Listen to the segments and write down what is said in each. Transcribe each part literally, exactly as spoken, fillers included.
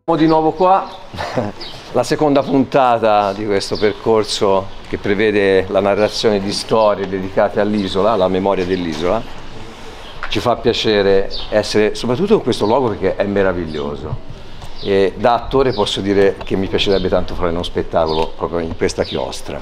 Di nuovo qua, la seconda puntata di questo percorso che prevede la narrazione di storie dedicate all'isola, alla memoria dell'isola. Ci fa piacere essere soprattutto in questo luogo perché è meraviglioso e da attore posso dire che mi piacerebbe tanto fare uno spettacolo proprio in questa chiostra,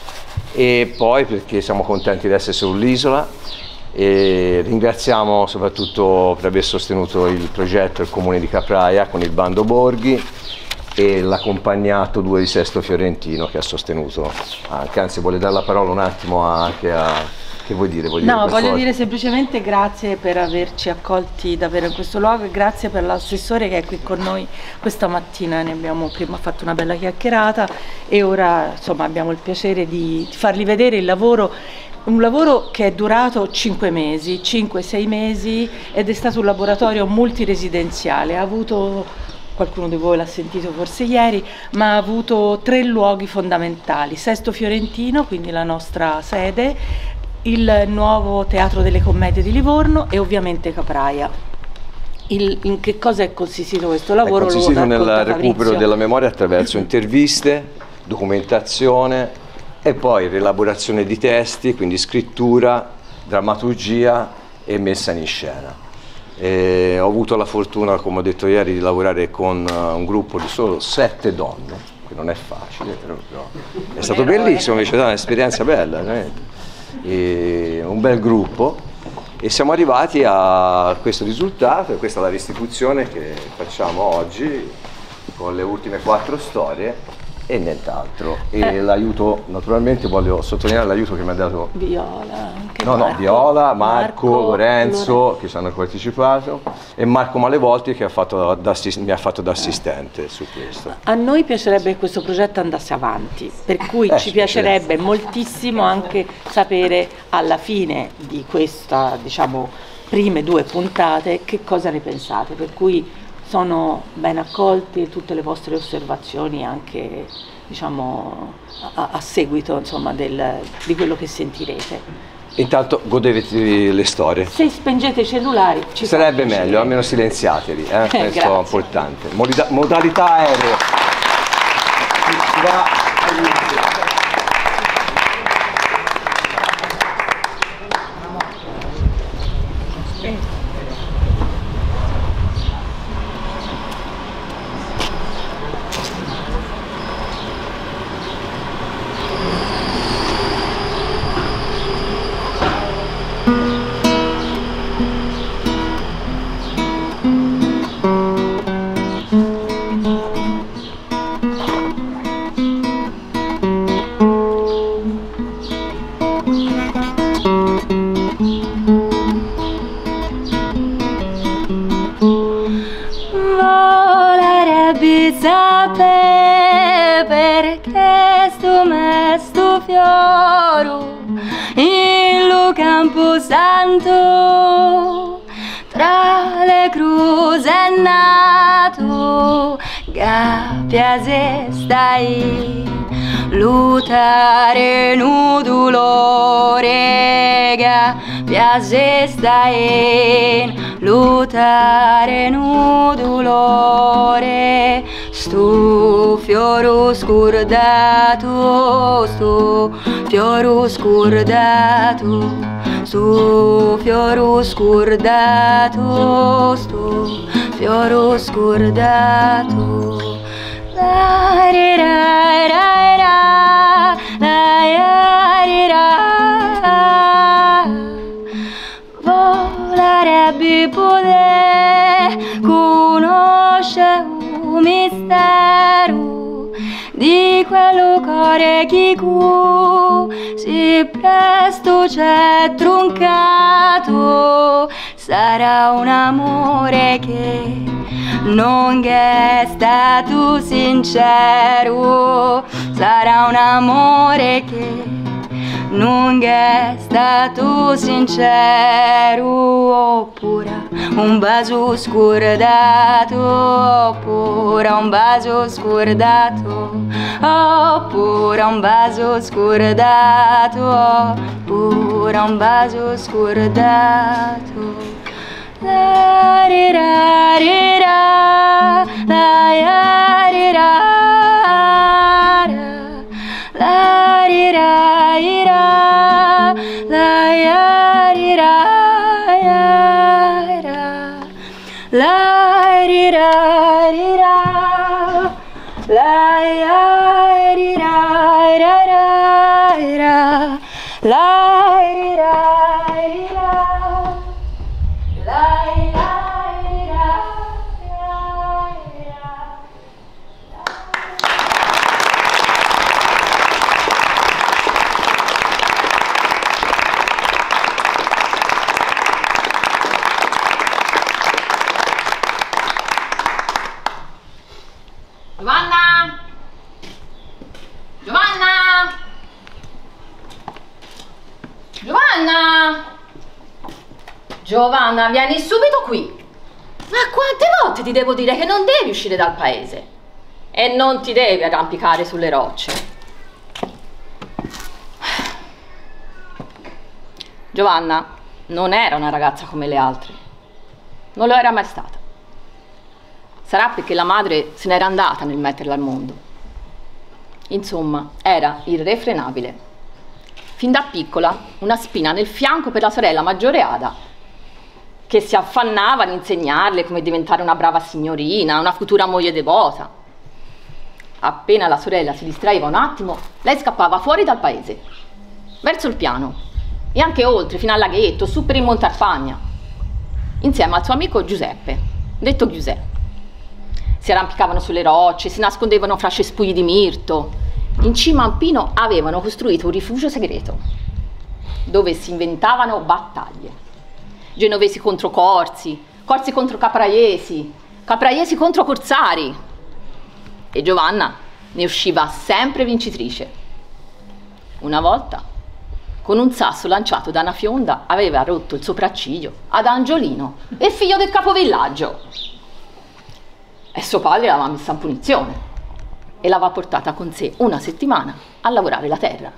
e poi perché siamo contenti di essere sull'isola. E ringraziamo soprattutto per aver sostenuto il progetto il Comune di Capraia con il bando Borghi e l'accompagnato due di Sesto Fiorentino che ha sostenuto anche, anzi vuole dare la parola un attimo anche a... che vuoi dire? Vuoi no, dire voglio dire semplicemente grazie per averci accolti davvero in questo luogo e grazie per l'assessore che è qui con noi questa mattina. Ne abbiamo prima fatto una bella chiacchierata e ora insomma abbiamo il piacere di fargli vedere il lavoro. Un lavoro che è durato cinque mesi, cinque sei mesi ed è stato un laboratorio multiresidenziale. Ha avuto, qualcuno di voi l'ha sentito forse ieri, ma ha avuto tre luoghi fondamentali: Sesto Fiorentino, quindi la nostra sede, il nuovo Teatro delle Commedie di Livorno e ovviamente Capraia. Il, in che cosa è consistito questo lavoro? È consistito nel recupero Fabrizio. della memoria attraverso interviste, documentazione e poi rielaborazione di testi, quindi scrittura, drammaturgia e messa in scena. E ho avuto la fortuna, come ho detto ieri, di lavorare con un gruppo di solo sette donne, che non è facile, però è stato bellissimo, invece è un'esperienza bella, e un bel gruppo, e siamo arrivati a questo risultato, e questa è la restituzione che facciamo oggi con le ultime quattro storie e nient'altro. E eh. l'aiuto, naturalmente voglio sottolineare l'aiuto che mi ha dato Viola, anche no, Marco, no, Viola, Marco, Marco Lorenzo, Lorenzo, che ci hanno partecipato, e Marco Malevolti che ha fatto da, mi ha fatto da assistente su questo. A noi piacerebbe che questo progetto andasse avanti, per cui eh, ci piacerebbe moltissimo anche sapere alla fine di questa, diciamo, prime due puntate che cosa ne pensate, per cui sono ben accolti tutte le vostre osservazioni anche, diciamo, a, a seguito insomma, del, di quello che sentirete. Intanto godetevi le storie. Se spengete i cellulari ci sarebbe meglio, almeno silenziateli, eh? Questo è importante. Modalità, modalità aereo. Si va sapere perché sto me sto fioro in lo camposanto tra le cruze è nato gabbia se stai lutare nu dolore gabbia se stai lutare nu dolore sto fioro scordato sto fioro scordato sto fioro scordato sto fioro scordato la ri ra ra ra la ri ra volerebbe poter conoscere un mistero di quello cuore che cu si presto c'è troncato sarà un amore che non è stato sincero sarà un amore che non è stato sincero oppure un bacio scordato oppure un bacio scordato oppure un bacio scordato oppure un bacio scordato la ri ra ri ra, la ya ri ra ra, la ri ra ri ra, la ya ri ra ya ra, la ri ra ri ra, la ya ri ra ra ra ra, la ri ra ri ra, la ya ri ra ra ra. Giovanna! Giovanna! Giovanna! Giovanna, vieni subito qui! Ma quante volte ti devo dire che non devi uscire dal paese? E non ti devi arrampicare sulle rocce. Giovanna non era una ragazza come le altre. Non lo era mai stata. Sarà perché la madre se n'era andata nel metterla al mondo. Insomma, era irrefrenabile. Fin da piccola una spina nel fianco per la sorella maggiore Ada, che si affannava ad insegnarle come diventare una brava signorina, una futura moglie devota. Appena la sorella si distraeva un attimo, lei scappava fuori dal paese, verso il piano, e anche oltre, fino al laghetto, su per il Monte Arpagna, insieme al suo amico Giuseppe, detto Giuseppe. Si arrampicavano sulle rocce, si nascondevano fra cespugli di mirto. In cima a un pino avevano costruito un rifugio segreto, dove si inventavano battaglie. Genovesi contro corsi, corsi contro capraiesi, capraiesi contro corsari. E Giovanna ne usciva sempre vincitrice. Una volta, con un sasso lanciato da una fionda, aveva rotto il sopracciglio ad Angiolino, il figlio del capovillaggio. E suo padre l'aveva messa in punizione e l'aveva portata con sé una settimana a lavorare la terra.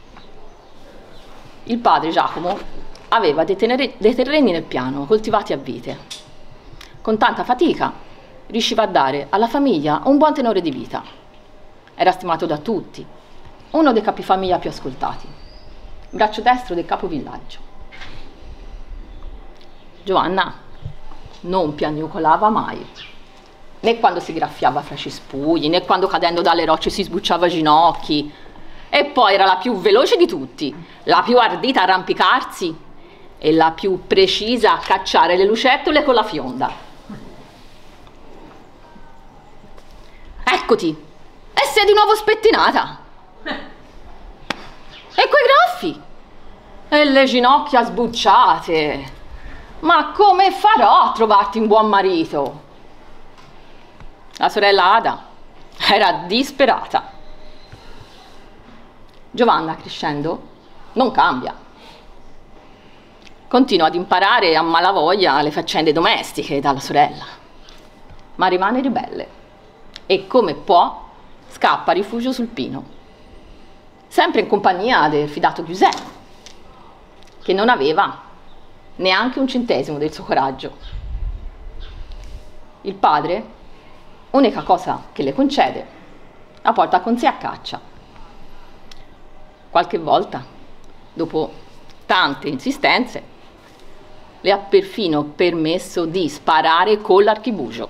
Il padre, Giacomo, aveva dei, tenere, dei terreni nel piano coltivati a vite. Con tanta fatica riusciva a dare alla famiglia un buon tenore di vita. Era stimato da tutti, uno dei capifamiglia più ascoltati, braccio destro del capovillaggio. Giovanna non piagnucolava mai, né quando si graffiava fra cespugli, né quando cadendo dalle rocce si sbucciava i ginocchi. E poi era la più veloce di tutti, la più ardita a arrampicarsi e la più precisa a cacciare le lucertole con la fionda. Eccoti! E sei di nuovo spettinata! E quei graffi! E le ginocchia sbucciate! Ma come farò a trovarti un buon marito? La sorella Ada era disperata. Giovanna, crescendo, non cambia. Continua ad imparare a malavoglia le faccende domestiche dalla sorella, ma rimane ribelle e come può scappa a rifugio sul pino, sempre in compagnia del fidato Giuseppe, che non aveva neanche un centesimo del suo coraggio. Il padre, unica cosa che le concede, la porta con sé a caccia. Qualche volta, dopo tante insistenze, le ha perfino permesso di sparare con l'archibugio.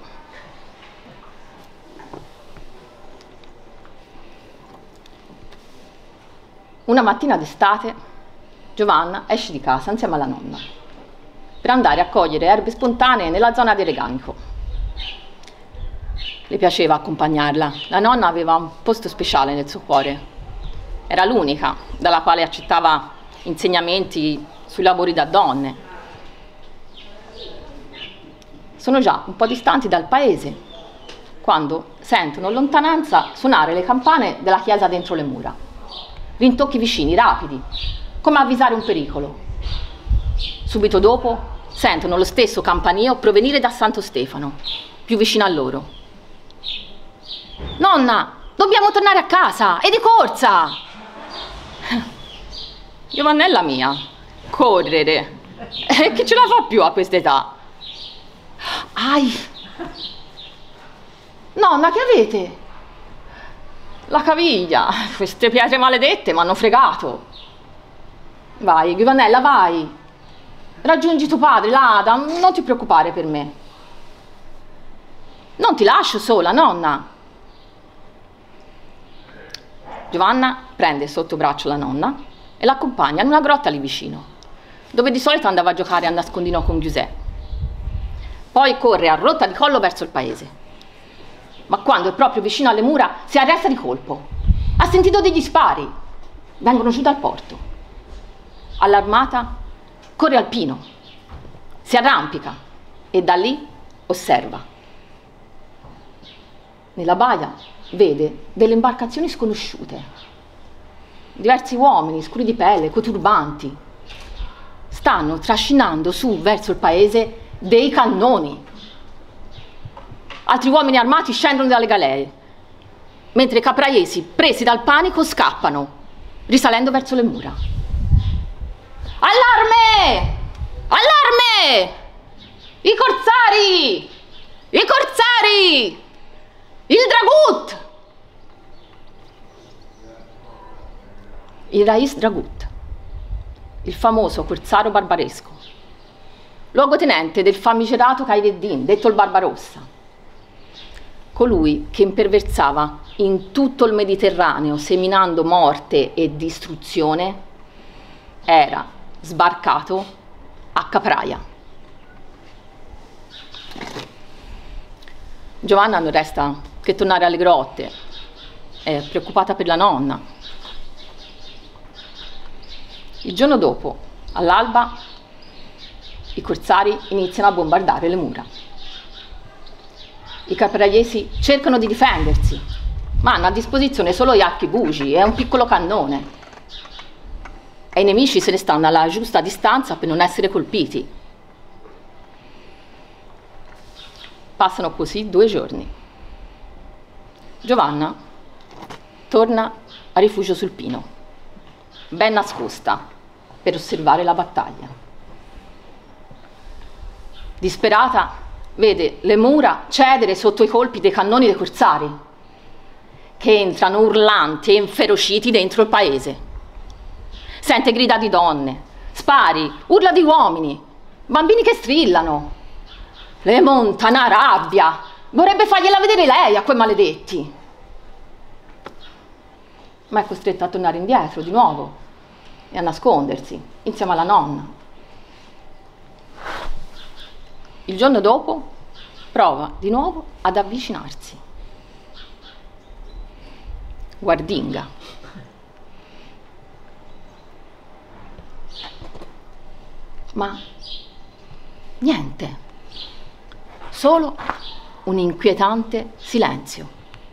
Una mattina d'estate, Giovanna esce di casa insieme alla nonna per andare a cogliere erbe spontanee nella zona del Reganico. Le piaceva accompagnarla. La nonna aveva un posto speciale nel suo cuore. Era l'unica dalla quale accettava insegnamenti sui lavori da donne. Sono già un po' distanti dal paese quando sentono in lontananza suonare le campane della chiesa dentro le mura. Rintocchi vicini, rapidi, come avvisare un pericolo. Subito dopo sentono lo stesso campanio provenire da Santo Stefano, più vicino a loro. Nonna, dobbiamo tornare a casa, e di corsa! Giovannella mia, correre, eh, chi ce la fa più a quest'età? Ai! Nonna, che avete? La caviglia. Queste pietre maledette mi hanno fregato. Vai, Giovanella, vai. Raggiungi tuo padre, l'Ada, non ti preoccupare per me. Non ti lascio sola, nonna. Giovanna prende sotto braccio la nonna e l'accompagna in una grotta lì vicino, dove di solito andava a giocare a nascondino con Giuseppe. Poi corre a rotta di collo verso il paese. Ma quando è proprio vicino alle mura si arresta di colpo. Ha sentito degli spari. Vengono giù dal porto. Allarmata, corre al pino, si arrampica e da lì osserva. Nella baia vede delle imbarcazioni sconosciute, diversi uomini scuri di pelle, coi turbanti. Stanno trascinando su verso il paese dei cannoni. Altri uomini armati scendono dalle galee, mentre i capraiesi, presi dal panico, scappano, risalendo verso le mura. Allarme! Allarme! I corsari! I corsari! Il Dragut! Il Rais Dragut, il famoso corsaro barbaresco, luogotenente del famigerato Khaireddin, detto il Barbarossa, colui che imperversava in tutto il Mediterraneo seminando morte e distruzione, era sbarcato a Capraia. Giovanna non resta che tornare alle grotte, è preoccupata per la nonna. Il giorno dopo, all'alba, i corsari iniziano a bombardare le mura. I capraiesi cercano di difendersi, ma hanno a disposizione solo gli archibugi e un piccolo cannone. E i nemici se ne stanno alla giusta distanza per non essere colpiti. Passano così due giorni. Giovanna torna a rifugio sul pino, ben nascosta, per osservare la battaglia. Disperata, vede le mura cedere sotto i colpi dei cannoni dei corsari, che entrano urlanti e inferociti dentro il paese. Sente grida di donne, spari, urla di uomini, bambini che strillano. Le monta una rabbia, vorrebbe fargliela vedere lei a quei maledetti. Ma è costretta a tornare indietro di nuovo e a nascondersi insieme alla nonna. Il giorno dopo prova di nuovo ad avvicinarsi. Guardinga. Ma niente, solo un inquietante silenzio.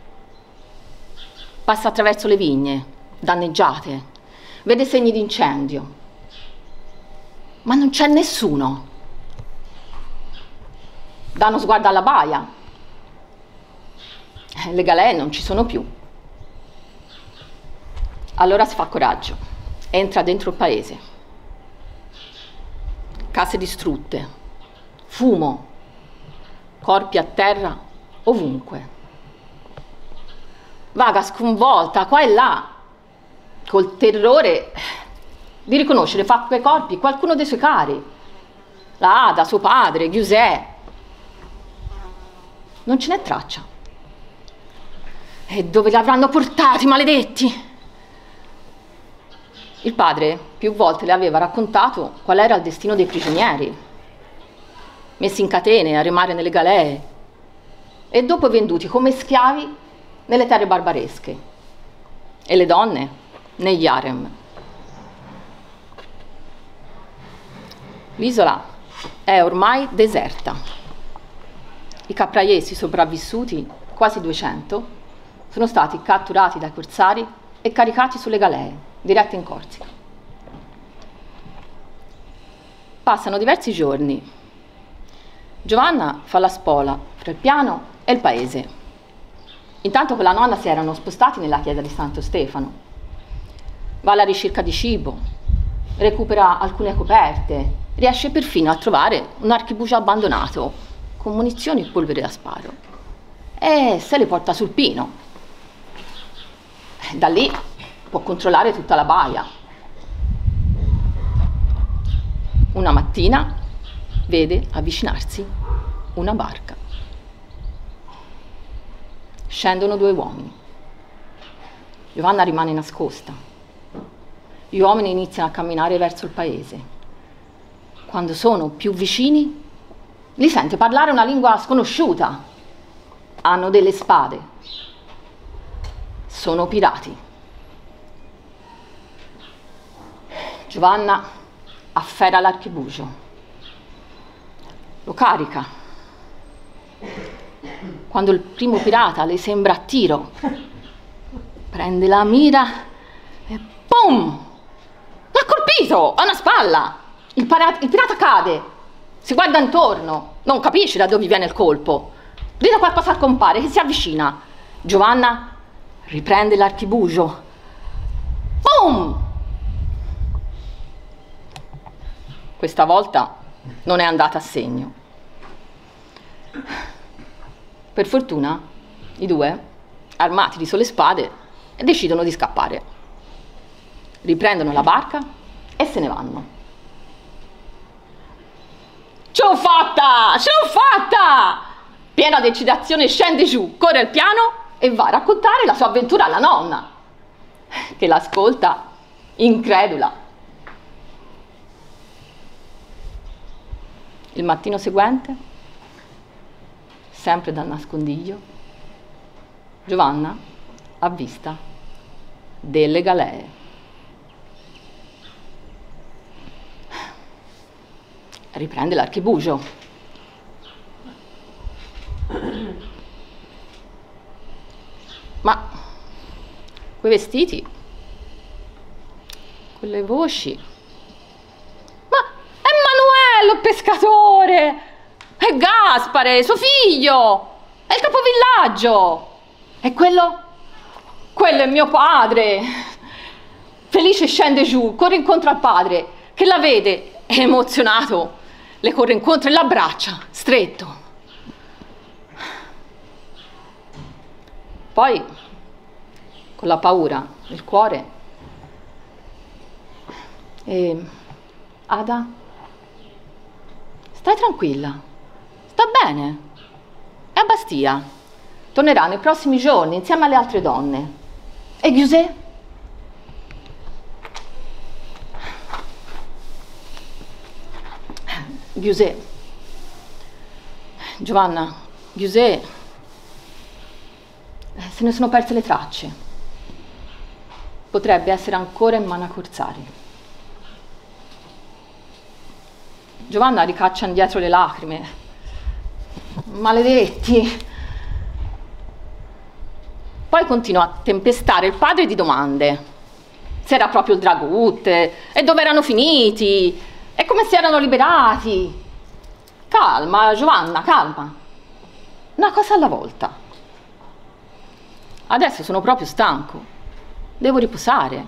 Passa attraverso le vigne, danneggiate, vede segni di incendio, ma non c'è nessuno. Dà uno sguardo alla baia, le galee non ci sono più. Allora si fa coraggio, entra dentro il paese. Case distrutte, fumo, corpi a terra ovunque. Vaga sconvolta qua e là, col terrore di riconoscere fra quei corpi qualcuno dei suoi cari, la Ada, suo padre, Giuseppe. Non ce n'è traccia. E dove li avranno portati, maledetti? Il padre più volte le aveva raccontato qual era il destino dei prigionieri, messi in catene a remare nelle galee e dopo venduti come schiavi nelle terre barbaresche, e le donne negli harem. L'isola è ormai deserta. I capraiesi sopravvissuti, quasi duecento, sono stati catturati dai corsari e caricati sulle galee, dirette in Corsica. Passano diversi giorni. Giovanna fa la spola fra il piano e il paese. Intanto con la nonna si erano spostati nella chiesa di Santo Stefano. Va alla ricerca di cibo, recupera alcune coperte, riesce perfino a trovare un archibugi abbandonato con munizioni e polvere da sparo e se le porta sul Pino. Da lì può controllare tutta la baia. Una mattina vede avvicinarsi una barca. Scendono due uomini. Giovanna rimane nascosta. Gli uomini iniziano a camminare verso il paese. Quando sono più vicini, li sente parlare una lingua sconosciuta. Hanno delle spade. Sono pirati. Giovanna afferra l'archibugio. Lo carica. Quando il primo pirata le sembra a tiro, prende la mira e pum! L'ha colpito! Ha una spalla! Il, para- il pirata cade, si guarda intorno, non capisce da dove viene il colpo. Grida qualcosa al compare che si avvicina. Giovanna riprende l'archibugio. Pum! Questa volta non è andata a segno. Per fortuna, i due, armati di sole spade, decidono di scappare. Riprendono la barca e se ne vanno. Ce l'ho fatta! Ce l'ho fatta! Piena di eccitazione scende giù, corre al piano e va a raccontare la sua avventura alla nonna, che l'ascolta incredula. Il mattino seguente, sempre dal nascondiglio, Giovanna avvista delle galee. Riprende l'archibugio. Ma quei vestiti, quelle voci, ma è Emanuele il pescatore, è Gaspare, suo figlio, è il capovillaggio, e quello, quello è mio padre. Felice scende giù, corre incontro al padre, che la vede, è emozionato, le corre incontro e l'abbraccia, stretto. Poi, con la paura nel cuore, e, Ada, stai tranquilla, sta bene, è a Bastia, tornerà nei prossimi giorni insieme alle altre donne. E Giuseppe? Giuseppe, Giovanna, Giuseppe, se ne sono perse le tracce. Potrebbe essere ancora in mano a Corsari. Giovanna ricaccia indietro le lacrime. Maledetti! Poi continua a tempestare il padre di domande. Se era proprio il Dragut, e dove erano finiti, e come si erano liberati. Calma, Giovanna, calma. Una cosa alla volta. Adesso sono proprio stanco. Devo riposare.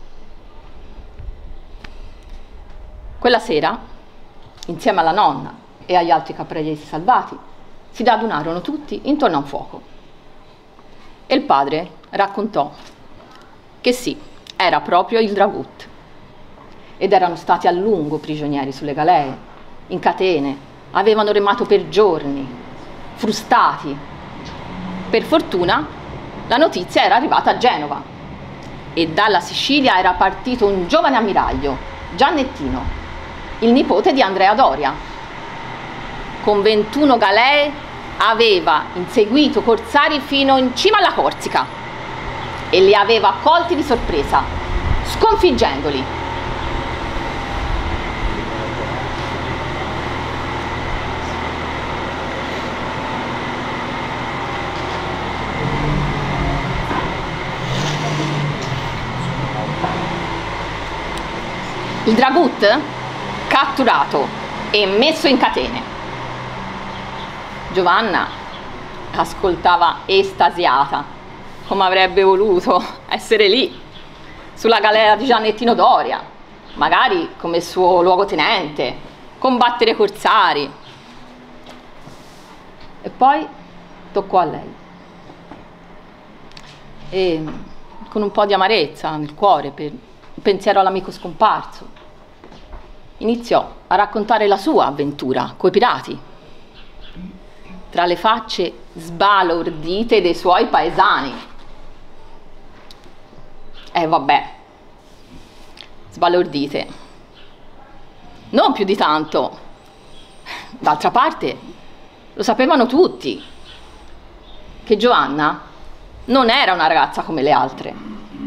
Quella sera, insieme alla nonna e agli altri caprariesi salvati, si radunarono tutti intorno a un fuoco. E il padre raccontò che sì, era proprio il Dragut. Ed erano stati a lungo prigionieri sulle galee, in catene, avevano remato per giorni, frustati. Per fortuna la notizia era arrivata a Genova e dalla Sicilia era partito un giovane ammiraglio, Giannettino, il nipote di Andrea Doria. Con ventuno galee aveva inseguito Corsari fino in cima alla Corsica e li aveva colti di sorpresa, sconfiggendoli. Il Dragut catturato e messo in catene. Giovanna ascoltava estasiata, come avrebbe voluto essere lì, sulla galera di Giannettino Doria, magari come suo luogotenente, combattere Corsari. E poi toccò a lei. E con un po' di amarezza nel cuore per il pensiero all'amico scomparso, iniziò a raccontare la sua avventura coi pirati, tra le facce sbalordite dei suoi paesani. E eh, vabbè, sbalordite, non più di tanto. D'altra parte, lo sapevano tutti, che Giovanna non era una ragazza come le altre.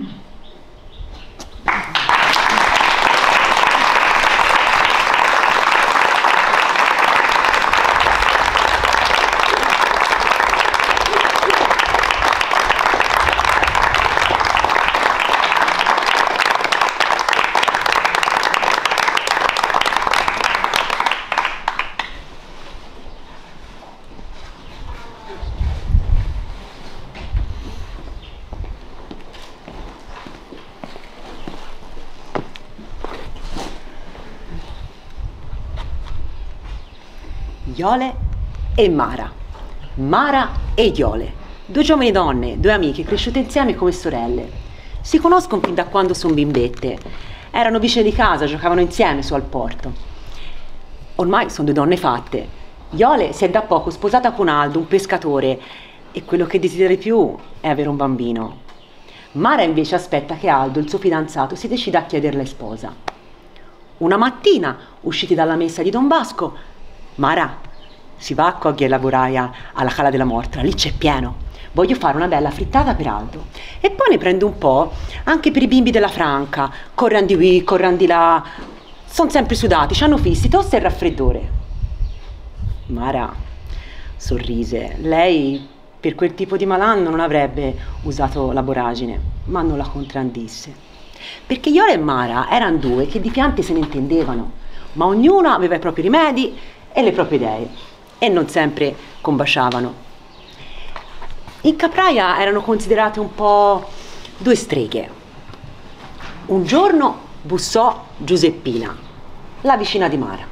Iole e Mara. Mara e Iole, due giovani donne, due amiche cresciute insieme come sorelle. Si conoscono fin da quando sono bimbette. Erano vicine di casa, giocavano insieme su al porto. Ormai sono due donne fatte. Iole si è da poco sposata con Aldo, un pescatore, e quello che desidera di più è avere un bambino. Mara invece aspetta che Aldo, il suo fidanzato, si decida a chiederla in sposa. Una mattina, usciti dalla messa di Don Vasco, Mara si va a cogliere la boraia alla Cala della Mortra, lì c'è pieno. Voglio fare una bella frittata per Aldo. E poi ne prendo un po' anche per i bimbi della Franca. Corran di qui, corran di là. Sono sempre sudati, c'hanno fissi, tosse e raffreddore. Mara sorrise. Lei per quel tipo di malanno non avrebbe usato la boragine, ma non la contraddisse. Perché Iole e Mara erano due che di piante se ne intendevano, ma ognuna aveva i propri rimedi e le proprie idee, e non sempre combaciavano. In Capraia erano considerate un po' due streghe. Un giorno bussò Giuseppina, la vicina di Mara.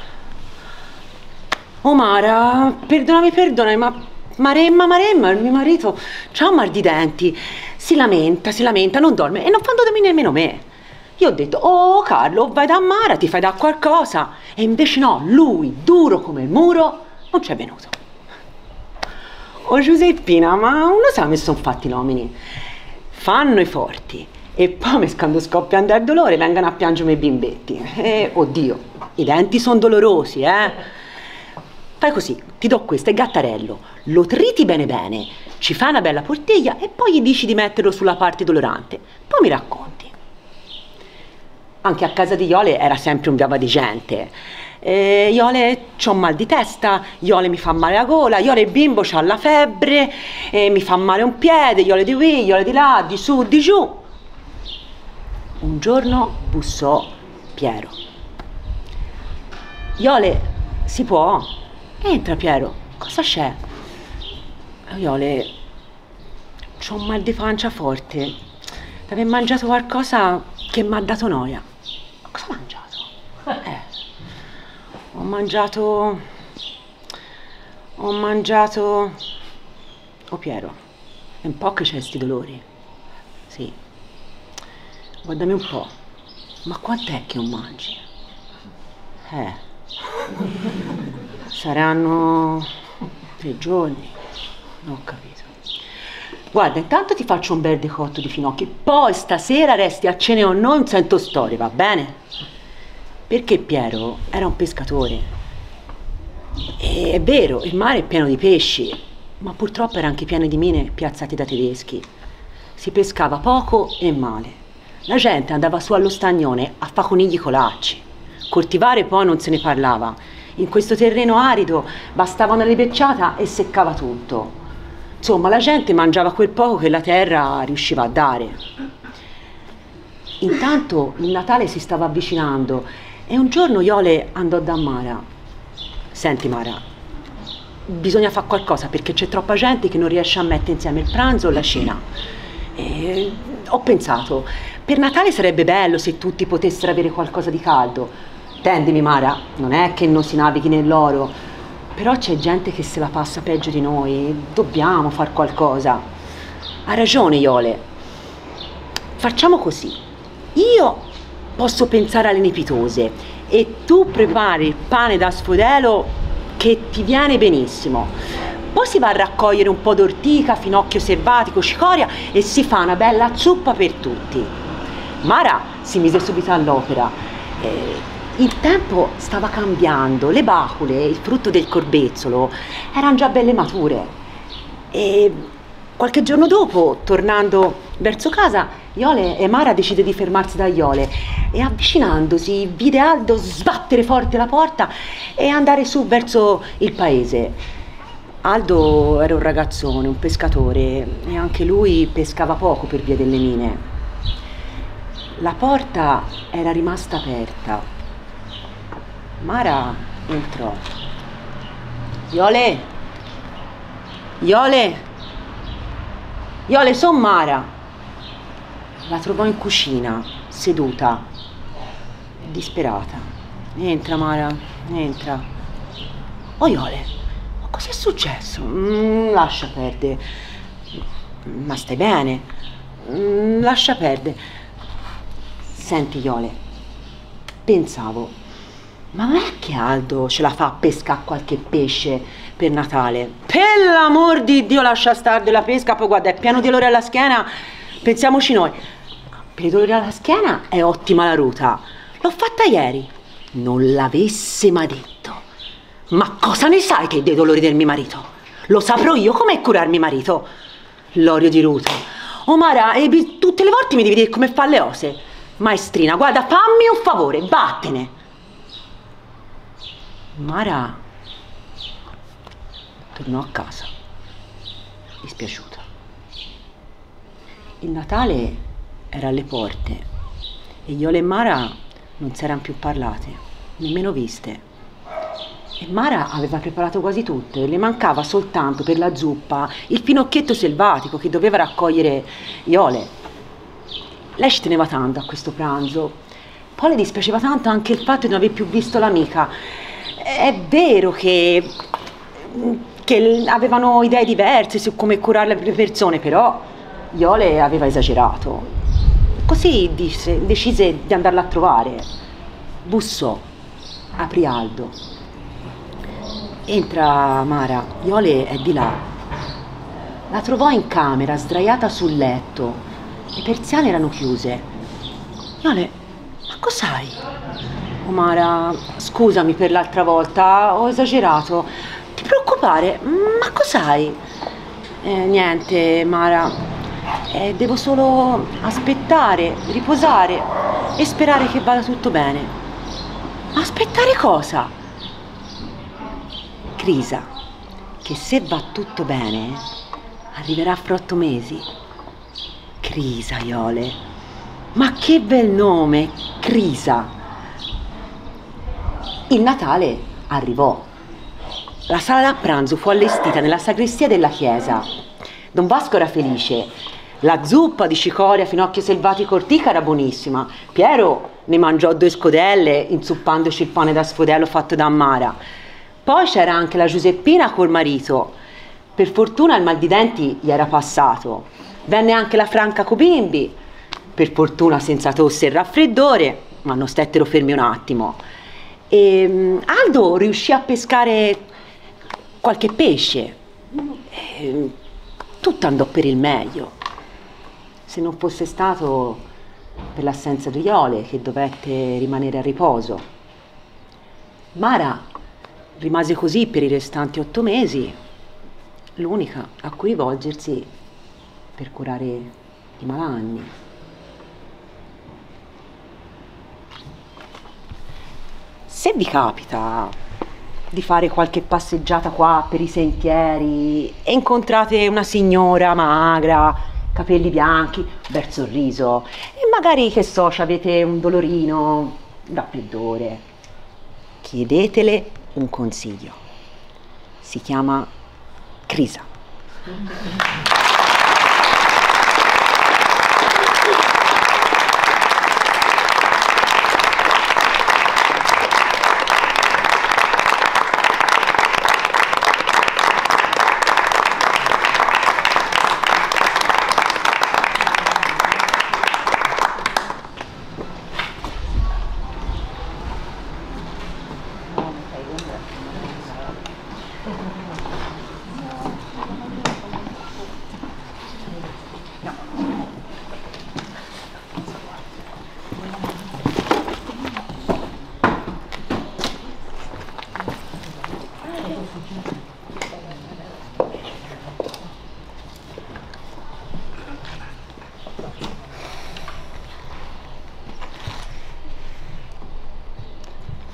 Oh Mara, perdonami, perdonami, ma Maremma, Maremma, il mio marito c'ha un mal di denti, si lamenta, si lamenta, non dorme e non fa dormire nemmeno me. Io ho detto, oh Carlo, vai da Mara, ti fai da qualcosa. E invece no, lui, duro come il muro, non c'è venuto. Oh Giuseppina, ma non lo sa come sono fatti gli uomini? Fanno i forti e poi quando scoppia andare il dolore vengono a piangere i bimbetti. E oddio, i denti sono dolorosi, eh? Fai così, ti do questo, è gattarello, lo triti bene bene, ci fai una bella portiglia e poi gli dici di metterlo sulla parte dolorante. Poi mi racconti. Anche a casa di Iole era sempre un viava di gente. Eh, Iole c'ho mal di testa, Iole mi fa male la gola, Iole il bimbo c'ha la febbre, eh, mi fa male un piede, Iole di qui, Iole di là, di su, di giù. Un giorno bussò Piero. Iole, si può? Entra Piero, cosa c'è? Iole, c'ho un mal di pancia forte, aver mangiato qualcosa che mi ha dato noia. Cosa ho mangiato? Eh, ho mangiato... Ho mangiato... Oh Piero, è un po' che c'è sti dolori. Sì. Guardami un po'. Ma quant'è che non mangi? Eh. Saranno... tre giorni. Non ho capito. Guarda, intanto ti faccio un bel decotto di finocchi, poi stasera resti a cena o non sento storie, va bene? Perché Piero era un pescatore. E è vero, il mare è pieno di pesci, ma purtroppo era anche pieno di mine piazzate da tedeschi. Si pescava poco e male. La gente andava su allo stagnone a fa conigli colacci. Coltivare poi non se ne parlava. In questo terreno arido bastava una ribecciata e seccava tutto. Insomma, la gente mangiava quel poco che la terra riusciva a dare. Intanto il Natale si stava avvicinando e un giorno Iole andò da Mara. Senti Mara, bisogna fare qualcosa perché c'è troppa gente che non riesce a mettere insieme il pranzo o la cena. E ho pensato, per Natale sarebbe bello se tutti potessero avere qualcosa di caldo. Tendimi Mara, non è che non si navighi nell'oro. Però c'è gente che se la passa peggio di noi, dobbiamo far qualcosa. Ha ragione Iole. Facciamo così. Io posso pensare alle nepitose e tu prepari il pane da sfodelo che ti viene benissimo. Poi si va a raccogliere un po' d'ortica, finocchio selvatico, cicoria e si fa una bella zuppa per tutti. Mara si mise subito all'opera. Eh, il tempo stava cambiando, le bacule, il frutto del corbezzolo, erano già belle mature. E qualche giorno dopo, tornando verso casa, Iole e Mara decide di fermarsi da Iole e avvicinandosi vide Aldo sbattere forte la porta e andare su verso il paese. Aldo era un ragazzone, un pescatore e anche lui pescava poco per via delle mine. La porta era rimasta aperta. Mara entrò. Iole! Iole! Iole, son Mara! La trovò in cucina, seduta, disperata. Entra, Mara, entra. Oh, Iole, ma cos'è successo? Mm, lascia perdere. Ma stai bene? Mm, lascia perdere. Senti, Iole, pensavo, ma non è che Aldo ce la fa a pescare qualche pesce per Natale? Per l'amor di Dio, lascia stare della pesca, poi guarda, è pieno di dolore alla schiena, pensiamoci noi. Per i dolori alla schiena è ottima la ruta, l'ho fatta ieri. Non l'avesse mai detto. Ma cosa ne sai che dei dolori del mio marito? Lo saprò io come curare mio marito. L'olio di ruta. Oh Mara, e tutte le volte mi devi dire come fa le ose. Maestrina, guarda, fammi un favore, vattene. Mara tornò a casa, dispiaciuta. Il Natale era alle porte e Iole e Mara non si erano più parlate, nemmeno viste. E Mara aveva preparato quasi tutto, le mancava soltanto per la zuppa il finocchietto selvatico che doveva raccogliere Iole. Lei ci teneva tanto a questo pranzo, poi le dispiaceva tanto anche il fatto di non aver più visto l'amica. È vero che, che avevano idee diverse su come curare le persone, però Iole aveva esagerato. Così disse, decise di andarla a trovare. Bussò, aprì Aldo. Entra Mara, Iole è di là. La trovò in camera, sdraiata sul letto. Le persiane erano chiuse. Iole, ma cos'hai? Oh Mara, scusami per l'altra volta, ho esagerato. Ti preoccupare, ma cos'hai? Eh, niente, Mara, eh, devo solo aspettare, riposare e sperare che vada tutto bene. Ma aspettare cosa? Crisa, che se va tutto bene, arriverà fra otto mesi. Crisa, Iole, ma che bel nome, Crisa. Il Natale arrivò. La sala da pranzo fu allestita nella sagrestia della chiesa. Don Vasco era felice. La zuppa di cicoria, finocchio selvatico, ortica era buonissima. Piero ne mangiò due scodelle inzuppandoci il pane da sfodelo fatto da Mara. Poi c'era anche la Giuseppina col marito. Per fortuna il mal di denti gli era passato. Venne anche la Franca co' bimbi. Per fortuna senza tosse e raffreddore, ma non stettero fermi un attimo. E Aldo riuscì a pescare qualche pesce. E tutto andò per il meglio. Se non fosse stato per l'assenza di Iole, che dovette rimanere a riposo. Mara rimase così per i restanti otto mesi, l'unica a cui rivolgersi per curare i malanni. Se vi capita di fare qualche passeggiata qua per i sentieri e incontrate una signora magra, capelli bianchi, bel sorriso e magari, che so, avete un dolorino, raffreddore, chiedetele un consiglio. Si chiama Crisa.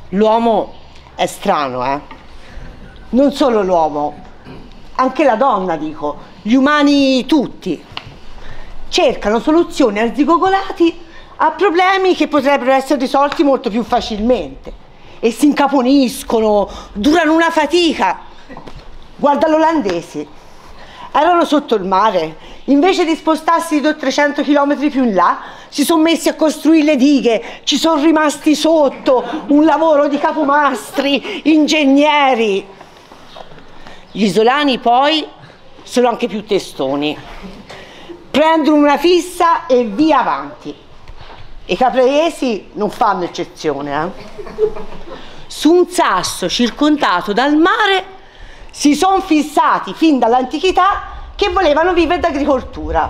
L'uomo è strano, eh? Non solo l'uomo, anche la donna, dico, gli umani tutti cercano soluzioni arzigogolati a problemi che potrebbero essere risolti molto più facilmente e si incaponiscono, durano una fatica. Guarda l'olandese, erano sotto il mare, invece di spostarsi di trecento chilometri più in là, si sono messi a costruire le dighe, ci sono rimasti sotto, un lavoro di capomastri, ingegneri. Gli isolani poi sono anche più testoni, prendono una fissa e via avanti. I capraiesi non fanno eccezione, eh? Su un sasso circondato dal mare si sono fissati fin dall'antichità che volevano vivere d'agricoltura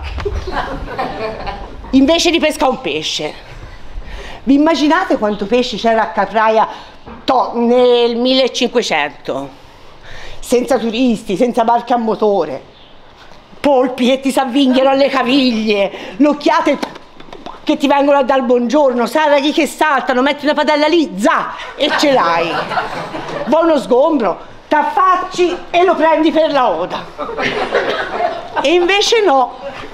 invece di pescare un pesce. Vi immaginate quanto pesce c'era a Capraia nel millecinquecento? Senza turisti, senza barche a motore, polpi che ti s'avvinghiano alle caviglie, l'occhiate che ti vengono a dar buongiorno, saraghi che saltano, metti una padella lì, za, e ce l'hai. Va uno sgombro, t'affacci e lo prendi per la oda. E invece no,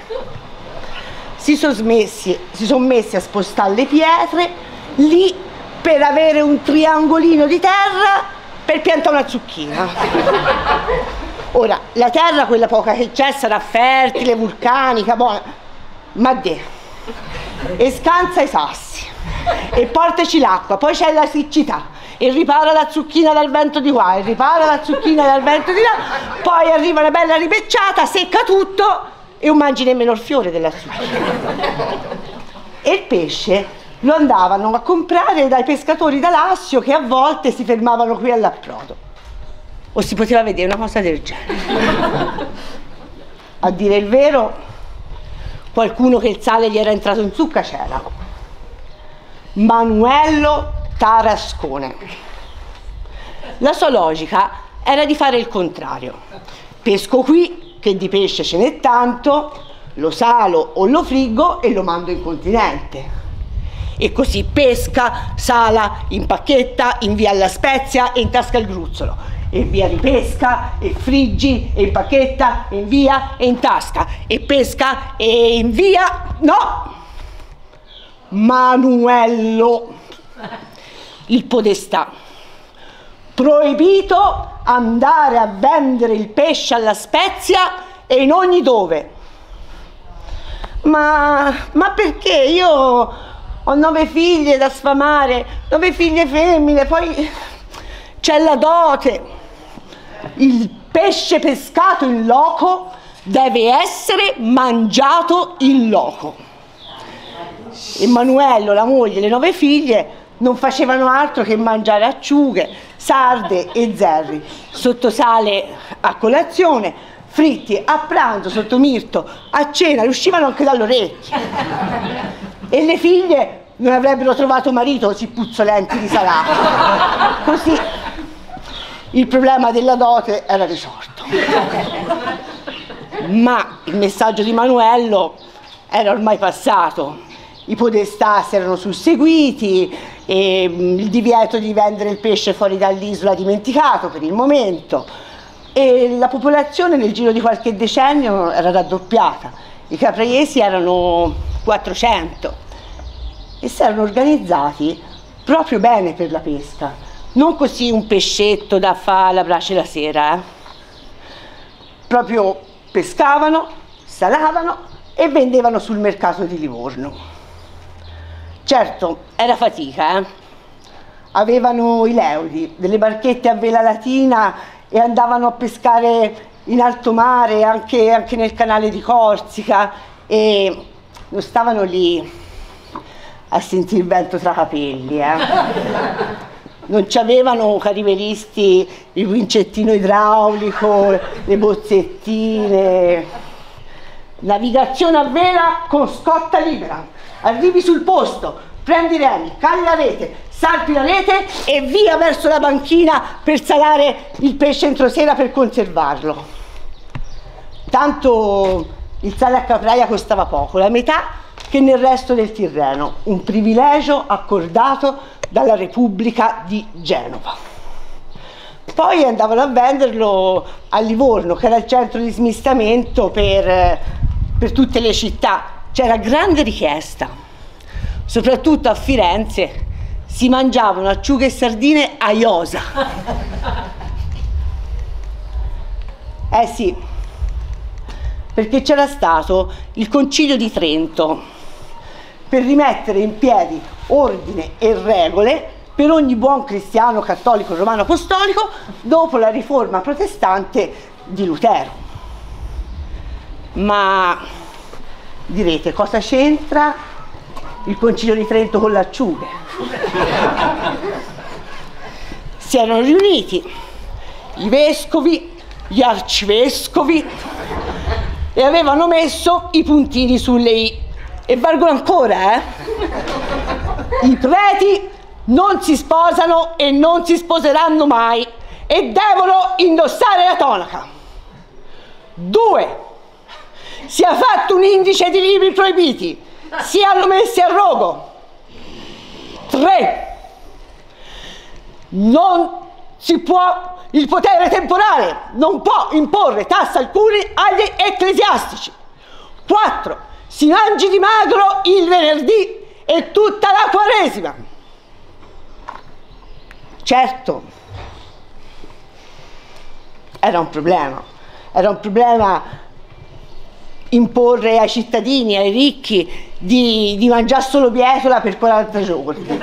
si sono smessi, si sono messi a spostare le pietre lì per avere un triangolino di terra per piantare una zucchina. Ora, la terra, quella poca che c'è, sarà fertile, vulcanica, buona, ma de, e scansa i sassi, e portaci l'acqua, poi c'è la siccità, e ripara la zucchina dal vento di qua, e ripara la zucchina dal vento di là, poi arriva una bella ripecciata, secca tutto, e non mangi nemmeno il fiore della zucchina. E il pesce lo andavano a comprare dai pescatori da Lassio che a volte si fermavano qui all'approdo. O si poteva vedere una cosa del genere. A dire il vero, qualcuno che il sale gli era entrato in zucca c'era. Manuello Tarascone. La sua logica era di fare il contrario. Pesco qui, che di pesce ce n'è tanto, lo salo o lo friggo e lo mando in continente. E così pesca, sala, impacchetta, invia alla Spezia e intasca il gruzzolo. E via ripesca, e friggi, e impacchetta, e invia e intasca. E pesca e invia. No! Manuello, il podestà. Proibito andare a vendere il pesce alla Spezia e in ogni dove. Ma, ma perché? Io ho nove figlie da sfamare, nove figlie femmine, poi c'è la dote. Il pesce pescato in loco deve essere mangiato in loco. Emanuello, la moglie e le nove figlie non facevano altro che mangiare acciughe, sarde e zerri, sotto sale a colazione, fritti a pranzo, sotto mirto, a cena, uscivano anche dall'orecchio. E le figlie non avrebbero trovato marito così puzzolenti di salato. Così il problema della dote era risolto. Ma il messaggio di Manuello era ormai passato. I podestà si erano susseguiti e il divieto di vendere il pesce fuori dall'isola dimenticato per il momento. E la popolazione nel giro di qualche decennio era raddoppiata. I capraiesi erano quattrocento e si erano organizzati proprio bene per la pesca, non così un pescetto da fare alla brace la sera, eh. Proprio pescavano, salavano e vendevano sul mercato di Livorno. Certo, era fatica, eh. Avevano i leudi, delle barchette a vela latina e andavano a pescare in alto mare, anche, anche nel canale di Corsica, e non stavano lì a sentire il vento tra capelli, eh. Non c'avevano, cariveristi, il vincettino idraulico, le bozzettine. Navigazione a vela con scotta libera. Arrivi sul posto, prendi i remi, cali la rete, salpi la rete e via verso la banchina per salare il pesce entro sera per conservarlo. Tanto il sale a Capraia costava poco, la metà che nel resto del Tirreno, un privilegio accordato dalla Repubblica di Genova. Poi andavano a venderlo a Livorno, che era il centro di smistamento per, per tutte le città. C'era grande richiesta, soprattutto a Firenze si mangiavano acciughe e sardine a iosa. Eh sì, perché c'era stato il Concilio di Trento per rimettere in piedi ordine e regole per ogni buon cristiano, cattolico, romano, apostolico dopo la riforma protestante di Lutero. Ma direte, cosa c'entra il Concilio di Trento con le acciughe? Si erano riuniti i vescovi, gli arcivescovi e avevano messo i puntini sulle i. E valgono ancora, eh? I preti non si sposano e non si sposeranno mai e devono indossare la tonaca. Due, si è fatto un indice di libri proibiti, si hanno messi a rogo. Tre, non si può, il potere temporale non può imporre tasse alcune agli ecclesiastici. Quattro, si mangi di magro il venerdì e tutta la Quaresima. Certo, era un problema, era un problema imporre ai cittadini, ai ricchi, di, di mangiare solo bietola per quaranta giorni.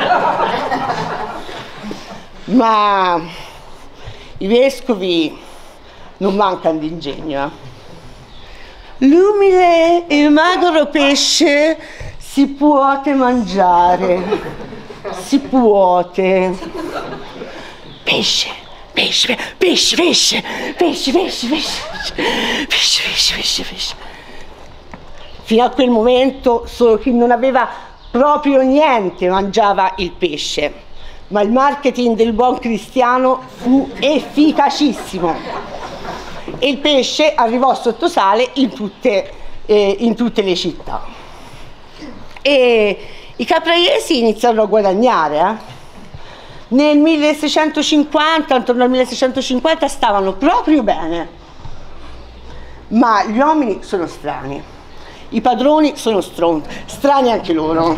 Ma i vescovi non mancano di ingegno. Eh? L'umile e magro pesce si può mangiare, si può. Pesce, pesce, pesce, pesce, pesce, pesce, pesce, pesce, pesce, pesce, pesce, pesce. Fino a quel momento solo chi non aveva proprio niente mangiava il pesce, ma il marketing del buon cristiano fu efficacissimo e il pesce arrivò sotto sale in tutte, eh, in tutte le città. E i capraiesi iniziarono a guadagnare. Eh? Nel milleseicentocinquanta, intorno al milleseicentocinquanta, stavano proprio bene. Ma gli uomini sono strani, i padroni sono stronzi, strani anche loro.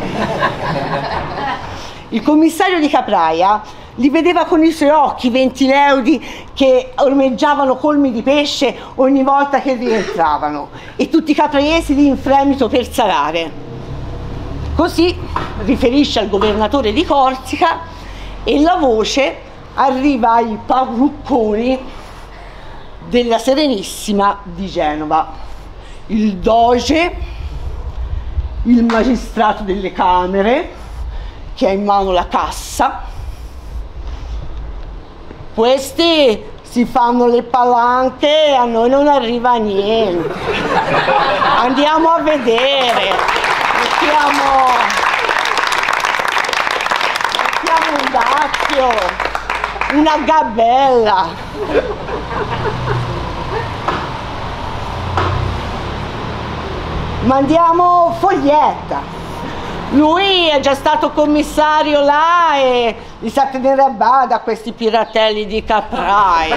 Il commissario di Capraia li vedeva con i suoi occhi venti leudi che ormeggiavano colmi di pesce ogni volta che rientravano e tutti i capraiesi lì in fremito per salare. Così riferisce al governatore di Corsica e la voce arriva ai parrucconi della Serenissima di Genova, il doge, il magistrato delle Camere che ha in mano la cassa. Questi si fanno le palanche e a noi non arriva niente. Andiamo a vedere, mettiamo, mettiamo un dazio, una gabella. Mandiamo Foglietta. Lui è già stato commissario là e li sa tenere a bada questi piratelli di Capraia.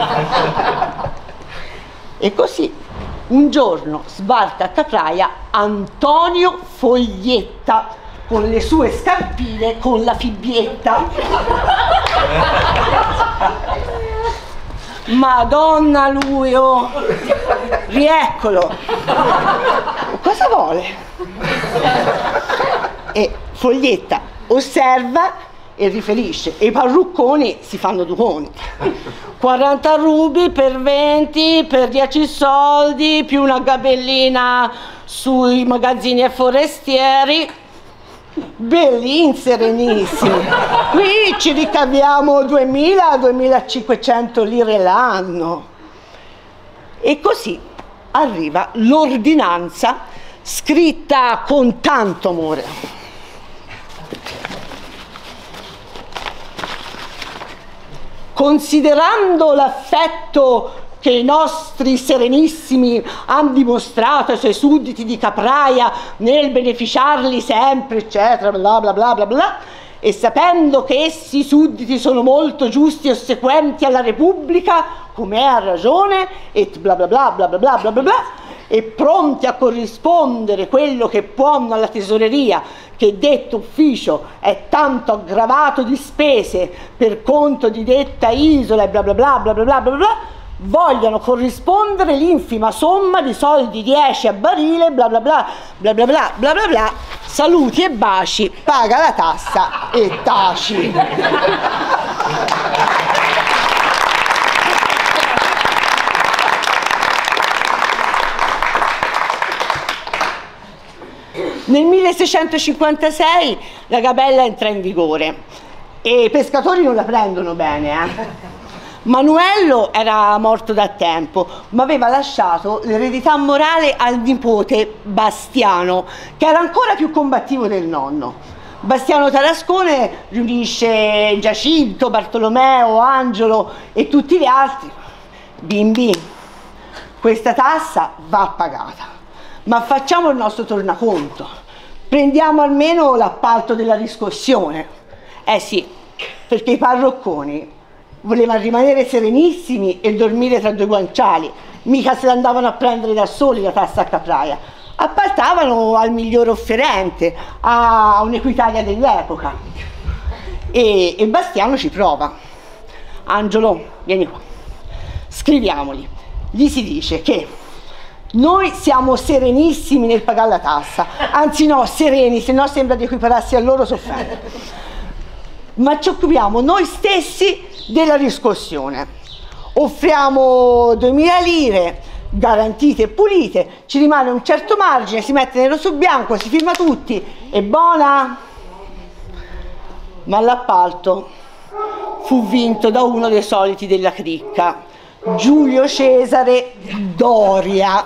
E così un giorno sbarca a Capraia Antonio Foglietta con le sue scarpine con la fibbietta. Madonna lui, oh! Rieccolo! Cosa vuole? E Foglietta osserva e riferisce e i parrucconi si fanno due conti. quaranta rubi per venti, per dieci soldi, più una gabellina sui magazzini e forestieri. Bellin, serenissimi. Qui ci ricaviamo duemila duemilacinquecento lire l'anno. E così arriva l'ordinanza scritta con tanto amore. Considerando l'affetto che i nostri serenissimi hanno dimostrato ai suoi sudditi di Capraia nel beneficiarli sempre, eccetera, bla bla bla bla bla, e sapendo che essi sudditi sono molto giusti e ossequenti alla Repubblica, come è a ragione, e bla bla bla bla bla bla bla bla bla, e pronti a corrispondere quello che puono alla tesoreria, che detto ufficio è tanto aggravato di spese per conto di detta isola e bla bla bla bla bla bla bla bla, vogliono corrispondere l'infima somma di soldi dieci a barile bla bla bla bla bla bla bla bla bla, saluti e baci, paga la tassa e taci. Nel milleseicentocinquantasei la gabella entra in vigore e i pescatori non la prendono bene. Eh? Manuello era morto da tempo, ma aveva lasciato l'eredità morale al nipote Bastiano, che era ancora più combattivo del nonno. Bastiano Tarascone riunisce Giacinto, Bartolomeo, Angelo e tutti gli altri. Bimbi, questa tassa va pagata. Ma facciamo il nostro tornaconto, prendiamo almeno l'appalto della riscossione. Eh sì, perché i parrocconi volevano rimanere serenissimi e dormire tra due guanciali, mica se l'andavano a prendere da soli la tassa a Capraia, appaltavano al miglior offerente, a un'Equitalia dell'epoca. E, e Bastiano ci prova. Angelo, vieni qua, scriviamoli. Gli si dice che noi siamo serenissimi nel pagare la tassa, anzi no, sereni, se no sembra di equipararsi a loro soffrendo. Ma ci occupiamo noi stessi della riscossione. Offriamo duemila lire, garantite e pulite, ci rimane un certo margine, si mette nero su bianco, si firma tutti, è buona? Ma l'appalto fu vinto da uno dei soliti della cricca, Giulio Cesare Doria.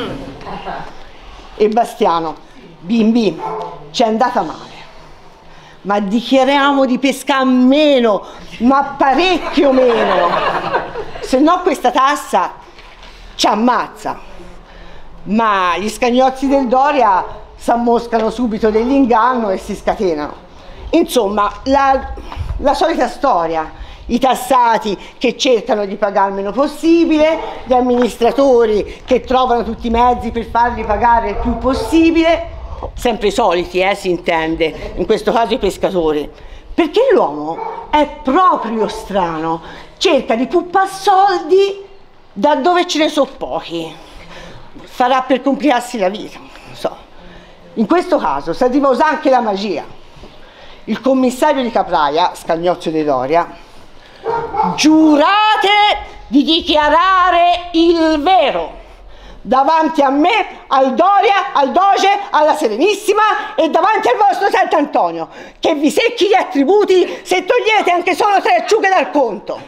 E Bastiano, bimbi, ci è andata male, ma dichiariamo di pescare meno, ma parecchio meno, se no questa tassa ci ammazza. Ma gli scagnozzi del Doria s'ammoscano subito dell'inganno e si scatenano. Insomma, la, la solita storia. I tassati che cercano di pagare il meno possibile, gli amministratori che trovano tutti i mezzi per farli pagare il più possibile, sempre i soliti, eh, si intende, in questo caso i pescatori, perché l'uomo è proprio strano, cerca di puppare soldi da dove ce ne sono pochi, farà per complicarsi la vita, non so. In questo caso si arriva a usare anche la magia. Il commissario di Capraia, Scagnozio de Doria, giurate di dichiarare il vero davanti a me, al Doria, al Doge, alla Serenissima e davanti al vostro Sant'Antonio, che vi secchi gli attributi se togliete anche solo tre acciughe dal conto.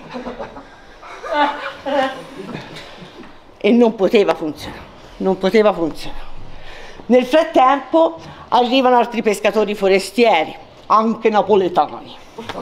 E non poteva funzionare, non poteva funzionare. Nel frattempo arrivano altri pescatori forestieri, anche napoletani.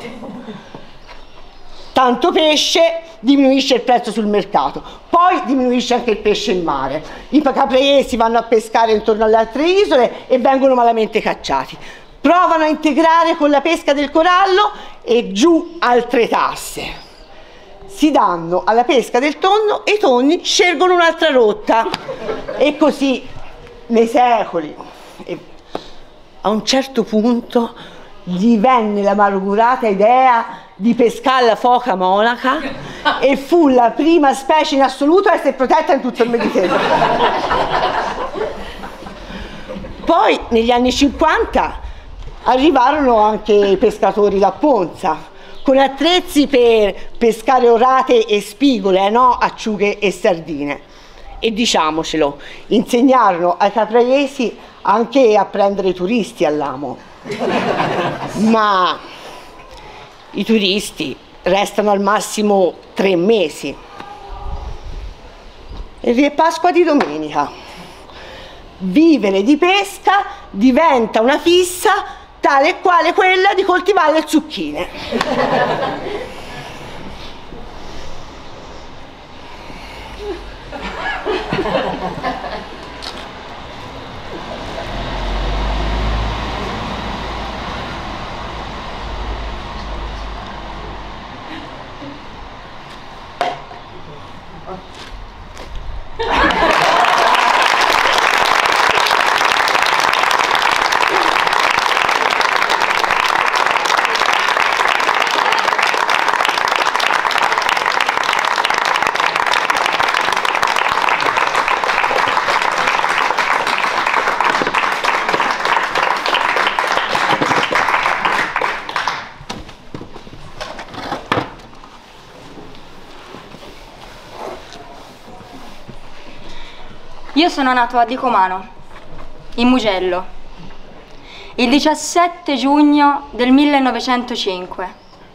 Tanto pesce, diminuisce il prezzo sul mercato, poi diminuisce anche il pesce in mare. I capraiesi vanno a pescare intorno alle altre isole e vengono malamente cacciati. Provano a integrare con la pesca del corallo e giù altre tasse. Si danno alla pesca del tonno e i tonni scelgono un'altra rotta. E così, nei secoli, e a un certo punto gli venne la malugurata idea di pescare la foca monaca e fu la prima specie in assoluto a essere protetta in tutto il Mediterraneo. Poi negli anni cinquanta arrivarono anche i pescatori da Ponza con attrezzi per pescare orate e spigole, eh no, acciughe e sardine. E diciamocelo, insegnarono ai capraiesi anche a prendere i turisti all'amo. Ma i turisti restano al massimo tre mesi. E è Pasqua di domenica. Vivere di pesca diventa una fissa tale e quale quella di coltivare le zucchine. Io sono nato a Dicomano, in Mugello, il diciassette giugno del millenovecentocinque.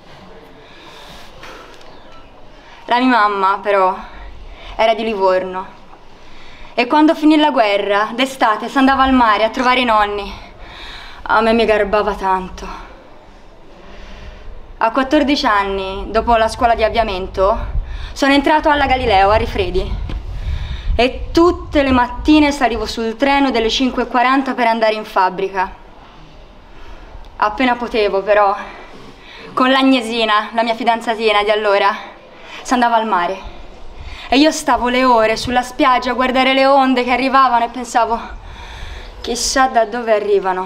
La mia mamma, però, era di Livorno e quando finì la guerra, d'estate, si andava al mare a trovare i nonni. A me mi garbava tanto. A quattordici anni, dopo la scuola di avviamento, sono entrato alla Galileo a Rifredi. E tutte le mattine salivo sul treno delle cinque e quaranta per andare in fabbrica. Appena potevo, però, con l'Agnesina, la mia fidanzatina di allora, si andava al mare. E io stavo le ore sulla spiaggia a guardare le onde che arrivavano e pensavo, chissà da dove arrivano.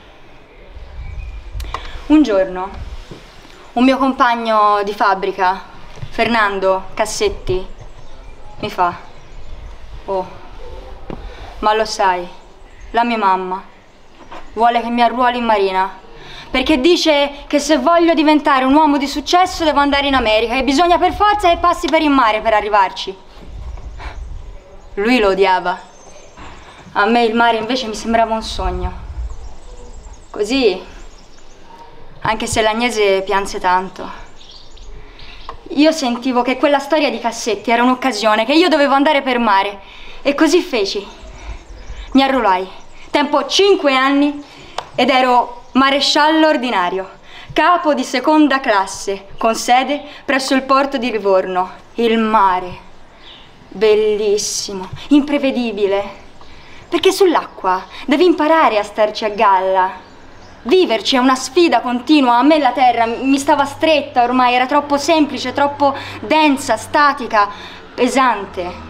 Un giorno, un mio compagno di fabbrica, Fernando Cassetti, mi fa: oh, ma lo sai, la mia mamma vuole che mi arruoli in marina perché dice che se voglio diventare un uomo di successo devo andare in America e bisogna per forza che passi per il mare per arrivarci. Lui lo odiava. A me il mare invece mi sembrava un sogno. Così, anche se l'Agnese pianse tanto, io sentivo che quella storia di Cassetti era un'occasione, che io dovevo andare per mare. E così feci. Mi arruolai. Tempo cinque anni ed ero maresciallo ordinario, capo di seconda classe, con sede presso il porto di Livorno. Il mare. Bellissimo, imprevedibile. Perché sull'acqua devi imparare a starci a galla. Viverci è una sfida continua. A me la terra mi stava stretta ormai, era troppo semplice, troppo densa, statica, pesante.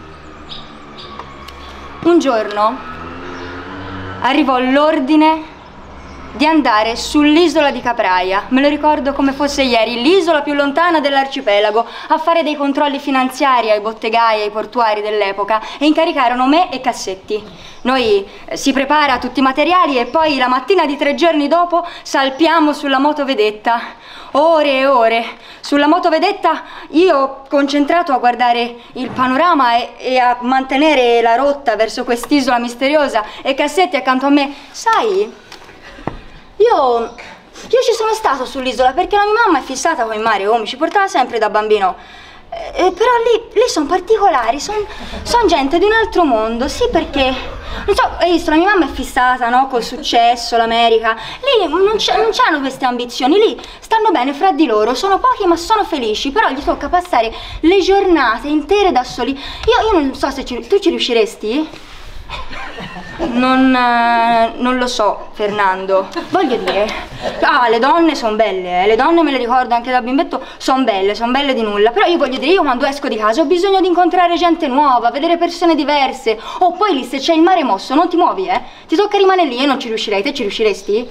Un giorno arrivò l'ordine di andare sull'isola di Capraia, me lo ricordo come fosse ieri, l'isola più lontana dell'arcipelago, a fare dei controlli finanziari ai bottegai e ai portuari dell'epoca, e incaricarono me e Cassetti. Noi eh, si prepara tutti i materiali e poi la mattina di tre giorni dopo salpiamo sulla motovedetta. Ore e ore sulla motovedetta, io concentrato a guardare il panorama e, e a mantenere la rotta verso quest'isola misteriosa, e Cassetti accanto a me. Sai, io, io ci sono stato sull'isola perché la mia mamma è fissata con il mare, oh, mi ci portava sempre da bambino. Eh, però lì, lì sono particolari, sono son gente di un altro mondo, sì, perché, non so, hai visto, la mia mamma è fissata, no, col successo, l'America, lì non c'hanno queste ambizioni, lì stanno bene fra di loro, sono pochi ma sono felici, però gli tocca passare le giornate intere da soli. Io, io non so se ci, tu ci riusciresti? Non, eh, non lo so, Fernando. Voglio dire, ah, le donne sono belle, eh. Le donne me le ricordo anche da bimbetto, sono belle, sono belle di nulla. Però io voglio dire, io quando esco di casa ho bisogno di incontrare gente nuova, vedere persone diverse. Oh, poi lì se c'è il mare mosso non ti muovi, eh. Ti tocca rimanere lì e non ci riuscirei. Te ci riusciresti?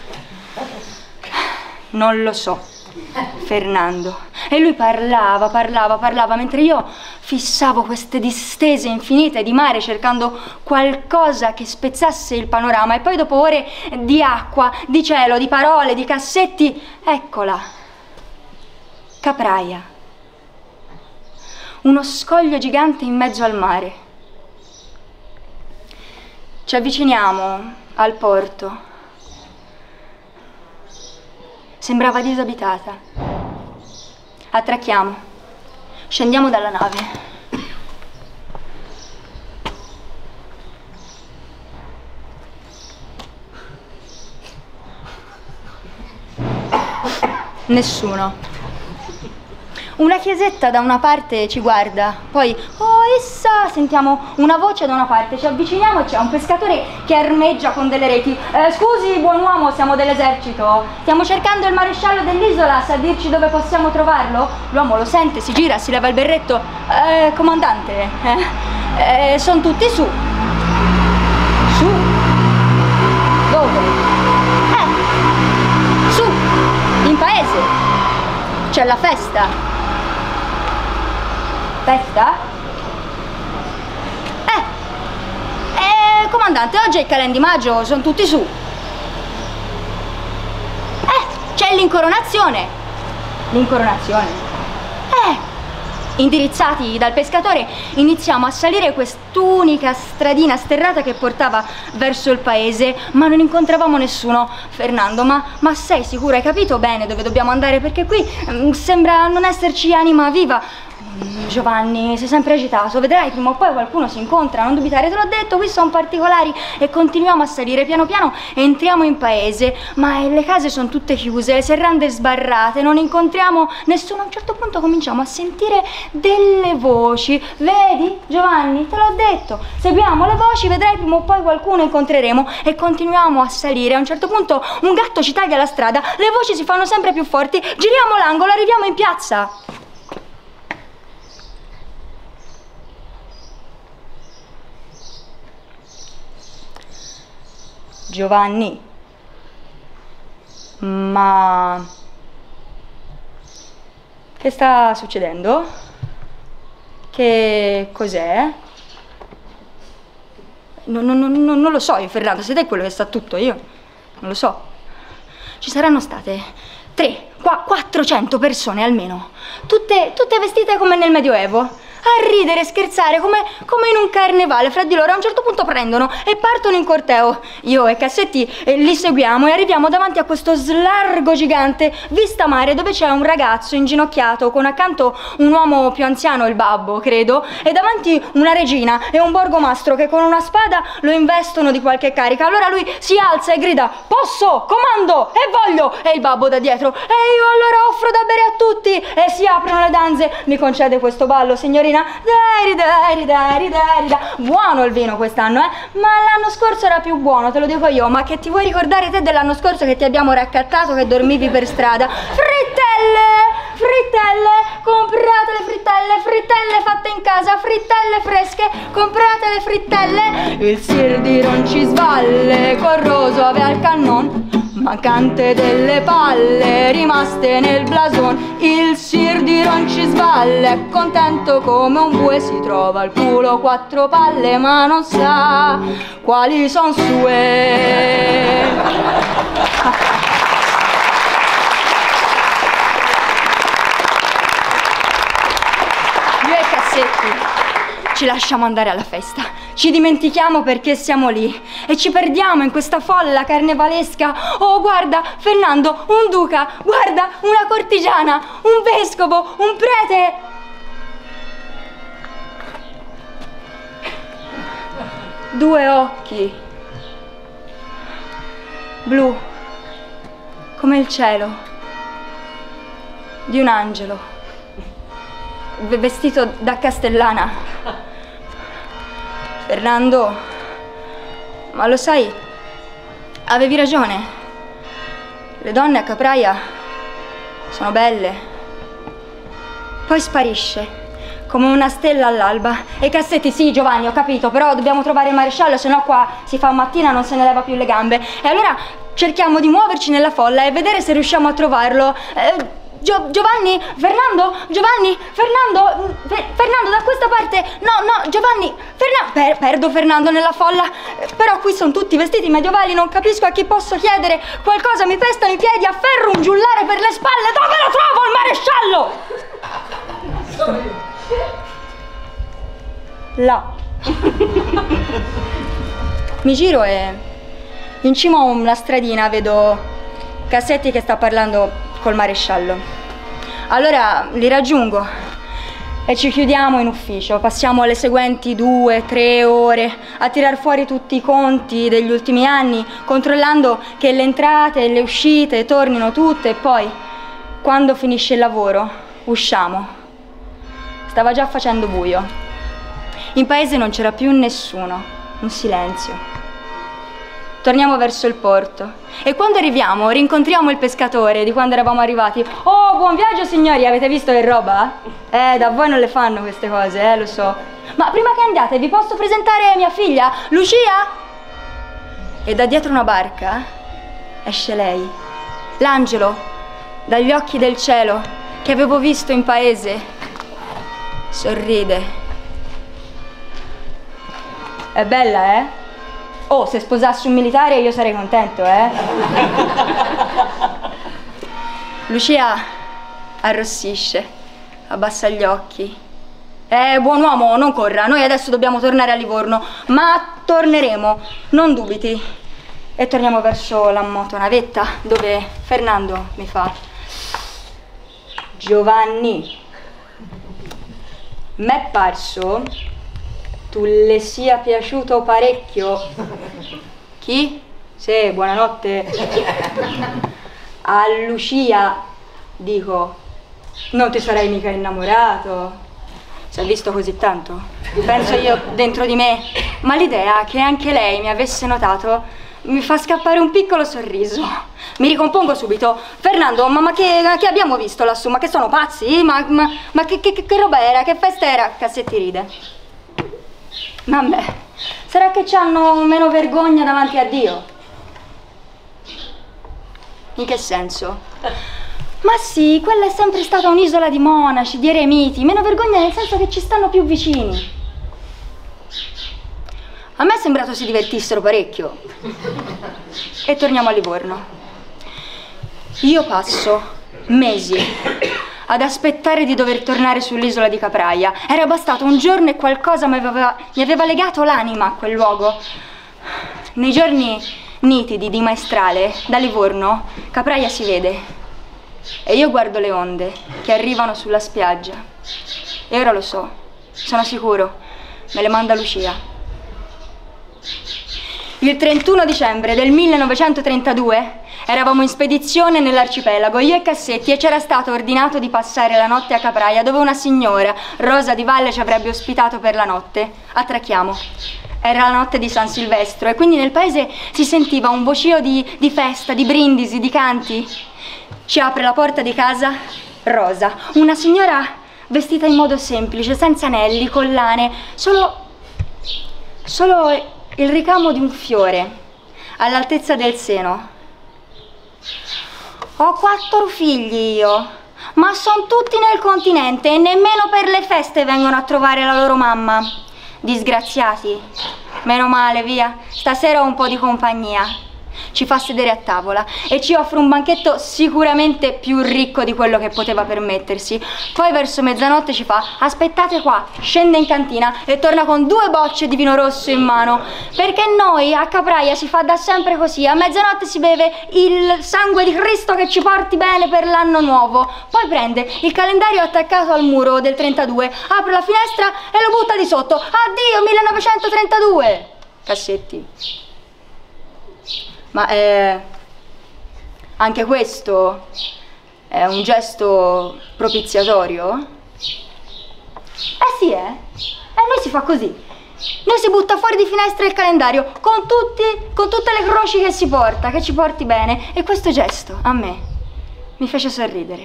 Non lo so, Fernando. E lui parlava, parlava, parlava, mentre io fissavo queste distese infinite di mare cercando qualcosa che spezzasse il panorama. E poi dopo ore di acqua, di cielo, di parole, di Cassetti, eccola, Capraia. Uno scoglio gigante in mezzo al mare. Ci avviciniamo al porto. Sembrava disabitata. Attracchiamo, scendiamo dalla nave. Nessuno. una chiesetta da una parte ci guarda, poi oh essa, sentiamo una voce da una parte, ci avviciniamo e c'è un pescatore che armeggia con delle reti. Eh, scusi buon uomo, siamo dell'esercito, stiamo cercando il maresciallo dell'isola, sa dirci dove possiamo trovarlo? L'uomo lo sente, si gira, si leva il berretto. Eh, comandante, eh, eh, sono tutti su. Su? Dove? Eh, su, in paese. C'è la festa. Festa? Eh, eh, comandante, oggi è il Calen di maggio, sono tutti su. Eh, c'è l'incoronazione. L'incoronazione? Eh. Indirizzati dal pescatore iniziamo a salire quest'unica stradina sterrata che portava verso il paese, ma non incontravamo nessuno. Fernando, ma, ma sei sicuro? Hai capito bene dove dobbiamo andare? Perché qui mh, sembra non esserci anima viva. Giovanni, sei sempre agitato, vedrai prima o poi qualcuno si incontra, non dubitare, te l'ho detto, qui sono particolari. E continuiamo a salire, piano piano entriamo in paese, ma le case sono tutte chiuse, le serrande sbarrate, non incontriamo nessuno. A un certo punto cominciamo a sentire delle voci, vedi Giovanni, te l'ho detto, seguiamo le voci, vedrai prima o poi qualcuno incontreremo. E continuiamo a salire, a un certo punto un gatto ci taglia la strada, le voci si fanno sempre più forti, giriamo l'angolo, arriviamo in piazza. Giovanni, ma che sta succedendo? Che cos'è? Non, non, non, non lo so io, Fernando, sei te quello che sa tutto, io non lo so. Ci saranno state tre, qua, quattrocento persone almeno, tutte, tutte vestite come nel Medioevo, a ridere, scherzare, come, come in un carnevale. Fra di loro a un certo punto prendono e partono in corteo. Io e Cassetti eh, li seguiamo e arriviamo davanti a questo slargo gigante vista mare, dove c'è un ragazzo inginocchiato con accanto un uomo più anziano, il babbo credo, e davanti una regina e un borgomastro che con una spada lo investono di qualche carica. Allora lui si alza e grida: posso, comando e voglio. E il babbo da dietro: e io allora offro da bere a tutti. E si aprono le danze. Mi concede questo ballo, signorina? Dai, dai, dai, dai, dai. Buono il vino quest'anno, eh? Ma l'anno scorso era più buono, te lo dico io. Ma che ti vuoi ricordare te dell'anno scorso che ti abbiamo raccattato, che dormivi per strada? Frittelle! Frittelle! Comprate le frittelle! Frittelle fatte in casa! Frittelle fresche! Comprate le frittelle! Il sir di Roncisvalle corroso aveva il cannon, mancante delle palle rimaste nel blason. Il sir di Roncisvalle è contento come un bue, si trova al culo quattro palle ma non sa quali son sue. Io e Cassetti ci lasciamo andare alla festa, ci dimentichiamo perché siamo lì e ci perdiamo in questa folla carnevalesca. Oh guarda Fernando, un duca, guarda una cortigiana, un vescovo, un prete. Due occhi blu come il cielo di un angelo vestito da castellana. Fernando, ma lo sai, avevi ragione, le donne a Capraia sono belle. Poi sparisce come una stella all'alba. E Cassetti, sì Giovanni, ho capito, però dobbiamo trovare il maresciallo, se no qua si fa mattina, non se ne leva più le gambe. E allora cerchiamo di muoverci nella folla e vedere se riusciamo a trovarlo. eh, Gio Giovanni, Fernando, Giovanni, Fernando, Fe Fernando da questa parte, no, no, Giovanni, Fernando, per perdo Fernando nella folla, però qui sono tutti vestiti medievali, non capisco a chi posso chiedere qualcosa, mi pestano i piedi, afferro un giullare per le spalle, dove lo trovo il maresciallo? Là. Mi giro e in cima a una stradina vedo Cassetti che sta parlando col maresciallo. Allora li raggiungo e ci chiudiamo in ufficio, passiamo le seguenti due, tre ore a tirar fuori tutti i conti degli ultimi anni, controllando che le entrate e le uscite tornino tutte, e poi, quando finisce il lavoro, Usciamo. Stava già facendo buio. In paese non c'era più nessuno, un silenzio. Torniamo verso il porto e quando arriviamo rincontriamo il pescatore di quando eravamo arrivati. Oh, buon viaggio signori, avete visto che roba? Eh, da voi non le fanno queste cose, eh, lo so. Ma prima che andiate vi posso presentare mia figlia, Lucia? E da dietro una barca esce lei, l'angelo, dagli occhi del cielo che avevo visto in paese. Sorride. È bella, eh? Oh, se sposassi un militare io sarei contento, eh? Lucia arrossisce, abbassa gli occhi. Eh, buon uomo, non corra, noi adesso dobbiamo tornare a Livorno, ma torneremo, non dubiti. E torniamo verso la motonavetta, dove Fernando mi fa: Giovanni, m'è parso tu le sia piaciuto parecchio. Chi? Sì, buonanotte. A Lucia, dico, non ti sarei mica innamorato. Si è visto così tanto? Penso io dentro di me. Ma l'idea che anche lei mi avesse notato mi fa scappare un piccolo sorriso. Mi ricompongo subito. Fernando, ma, ma che, che abbiamo visto lassù? Ma che sono pazzi? Ma, ma, ma che, che, che roba era? Che festa era? Cassetti ride. Vabbè, sarà che c'hanno meno vergogna davanti a Dio? In che senso? Ma sì, quella è sempre stata un'isola di monaci, di eremiti, meno vergogna nel senso che ci stanno più vicini. A me è sembrato si divertissero parecchio. E torniamo a Livorno. Io passo mesi ad aspettare di dover tornare sull'isola di Capraia. Era bastato un giorno e qualcosa mi aveva, mi aveva legato l'anima a quel luogo. Nei giorni nitidi di maestrale, da Livorno, Capraia si vede. E io guardo le onde che arrivano sulla spiaggia. E ora lo so, sono sicuro, me le manda Lucia. Il trentuno dicembre del millenovecentotrentadue eravamo in spedizione nell'arcipelago, io e Cassetti, e c'era stato ordinato di passare la notte a Capraia, dove una signora, Rosa di Valle, ci avrebbe ospitato per la notte. Attracchiamo. Era la notte di San Silvestro e quindi nel paese si sentiva un vocio di, di festa, di brindisi, di canti. Ci apre la porta di casa Rosa, una signora vestita in modo semplice, senza anelli, collane, solo, solo il ricamo di un fiore all'altezza del seno. Ho quattro figli io, ma sono tutti nel continente e nemmeno per le feste vengono a trovare la loro mamma. Disgraziati. Meno male, via, stasera ho un po' di compagnia. Ci fa sedere a tavola e ci offre un banchetto sicuramente più ricco di quello che poteva permettersi. Poi verso mezzanotte ci fa: aspettate qua, scende in cantina e torna con due bocce di vino rosso in mano, perché noi a Capraia si fa da sempre così, a mezzanotte si beve il sangue di Cristo che ci porti bene per l'anno nuovo. Poi prende il calendario attaccato al muro del trentadue, apre la finestra e lo butta di sotto. Addio millenovecentotrentadue. Cassetti. Ma eh, anche questo è un gesto propiziatorio? Eh sì, eh. E noi si fa così. Noi si butta fuori di finestra il calendario con, tutti, con tutte le croci che si porta, che ci porti bene. E questo gesto a me mi fece sorridere.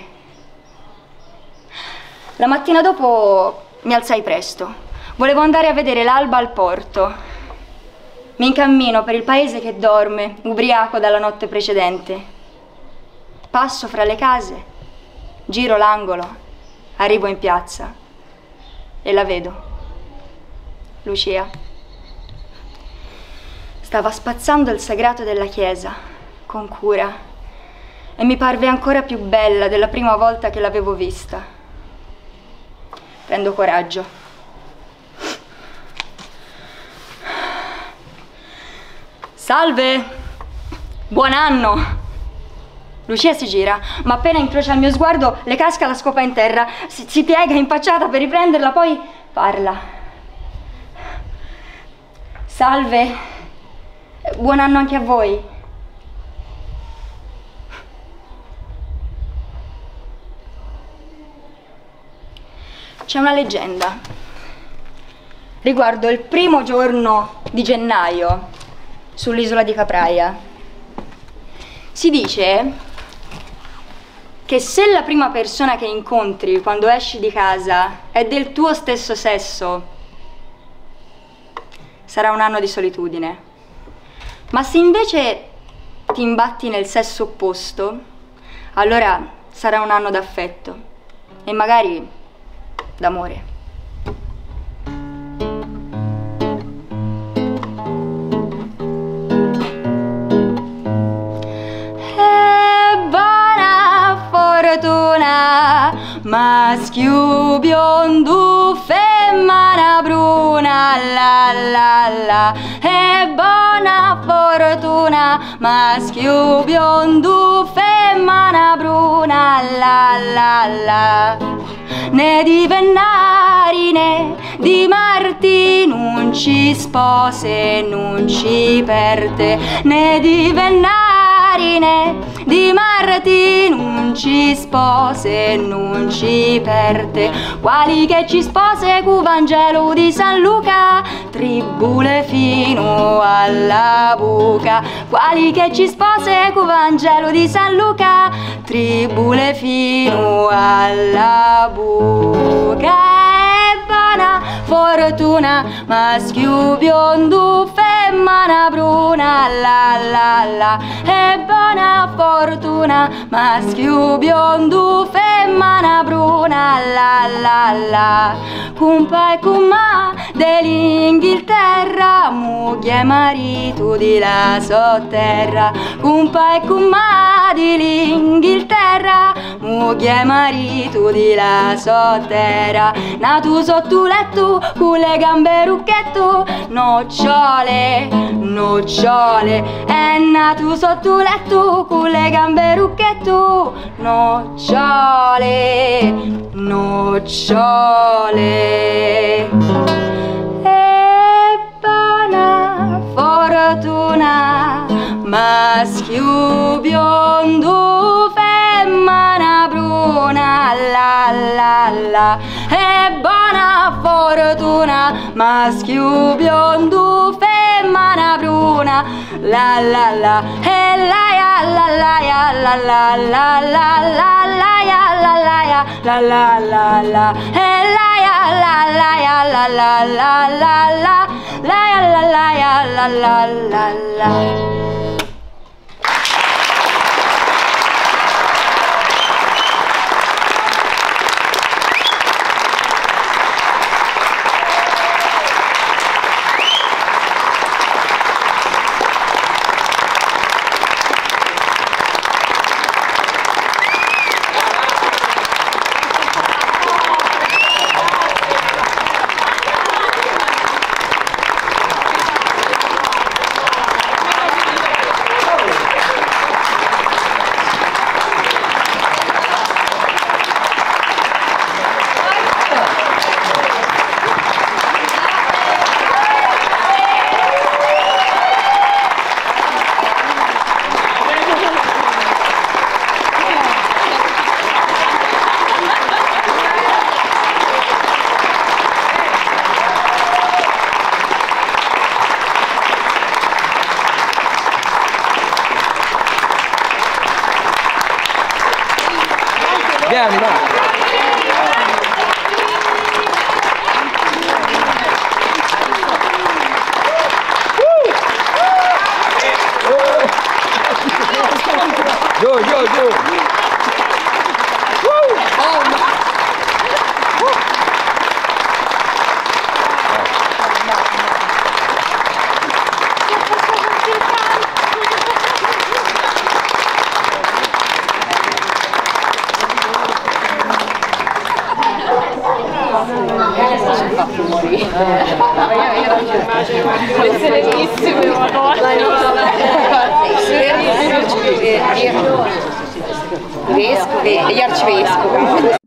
La mattina dopo mi alzai presto. Volevo andare a vedere l'alba al porto. Mi incammino per il paese che dorme, ubriaco dalla notte precedente. Passo fra le case, giro l'angolo, arrivo in piazza e la vedo. Lucia. Stava spazzando il sagrato della chiesa, con cura, e mi parve ancora più bella della prima volta che l'avevo vista. Prendo coraggio. Salve! Buon anno! Lucia si gira, ma appena incrocia il mio sguardo le casca la scopa in terra, si, si piega impacciata per riprenderla, poi parla. Salve! Buon anno anche a voi! C'è una leggenda riguardo il primo giorno di gennaio sull'isola di Capraia. Si dice che se la prima persona che incontri quando esci di casa è del tuo stesso sesso, sarà un anno di solitudine. Ma se invece ti imbatti nel sesso opposto, allora sarà un anno d'affetto e magari d'amore. Maschio biondo, femmina bruna, la la la. E buona fortuna, maschio biondo, femmina bruna, la la la. Né di Vennari né di Marti non ci spose, non ci perde, né di Vennari né di Marti non ci spose, non ci perde. Quali che ci spose cu Vangelo di San Luca, tribule fino alla buca. Quali che ci spose cu Vangelo di San Luca, tribule fino alla buca. E buona fortuna, maschio biondo, femmina bruna, la la la. E buona fortuna, maschio biondo, femmina bruna, la la la. Cumpa e cumma dell'Inghilterra, moglie e marito di la sotterra. Cumpa e cumma dell'Inghilterra, moglie e marito di la sotterra. Nato sotto letto con le gambe rucchetto, nocciole, nocciole. È nato sotto letto con le gambe rucchetto, nocciole, nocciole. E buona fortuna, maschio biondo, femmina bruna, la la la. E buona fortuna, maschio biondo, femmina bruna, la la la. E la ya la la ya la la la la la la ya la la ya la la la la. E la ya la la ya la la la la la la ya la la ya la la la la. Vieni, va. Giù, giù, giù. Le serenissime, madonna. Vescovi e gli arcivescovi.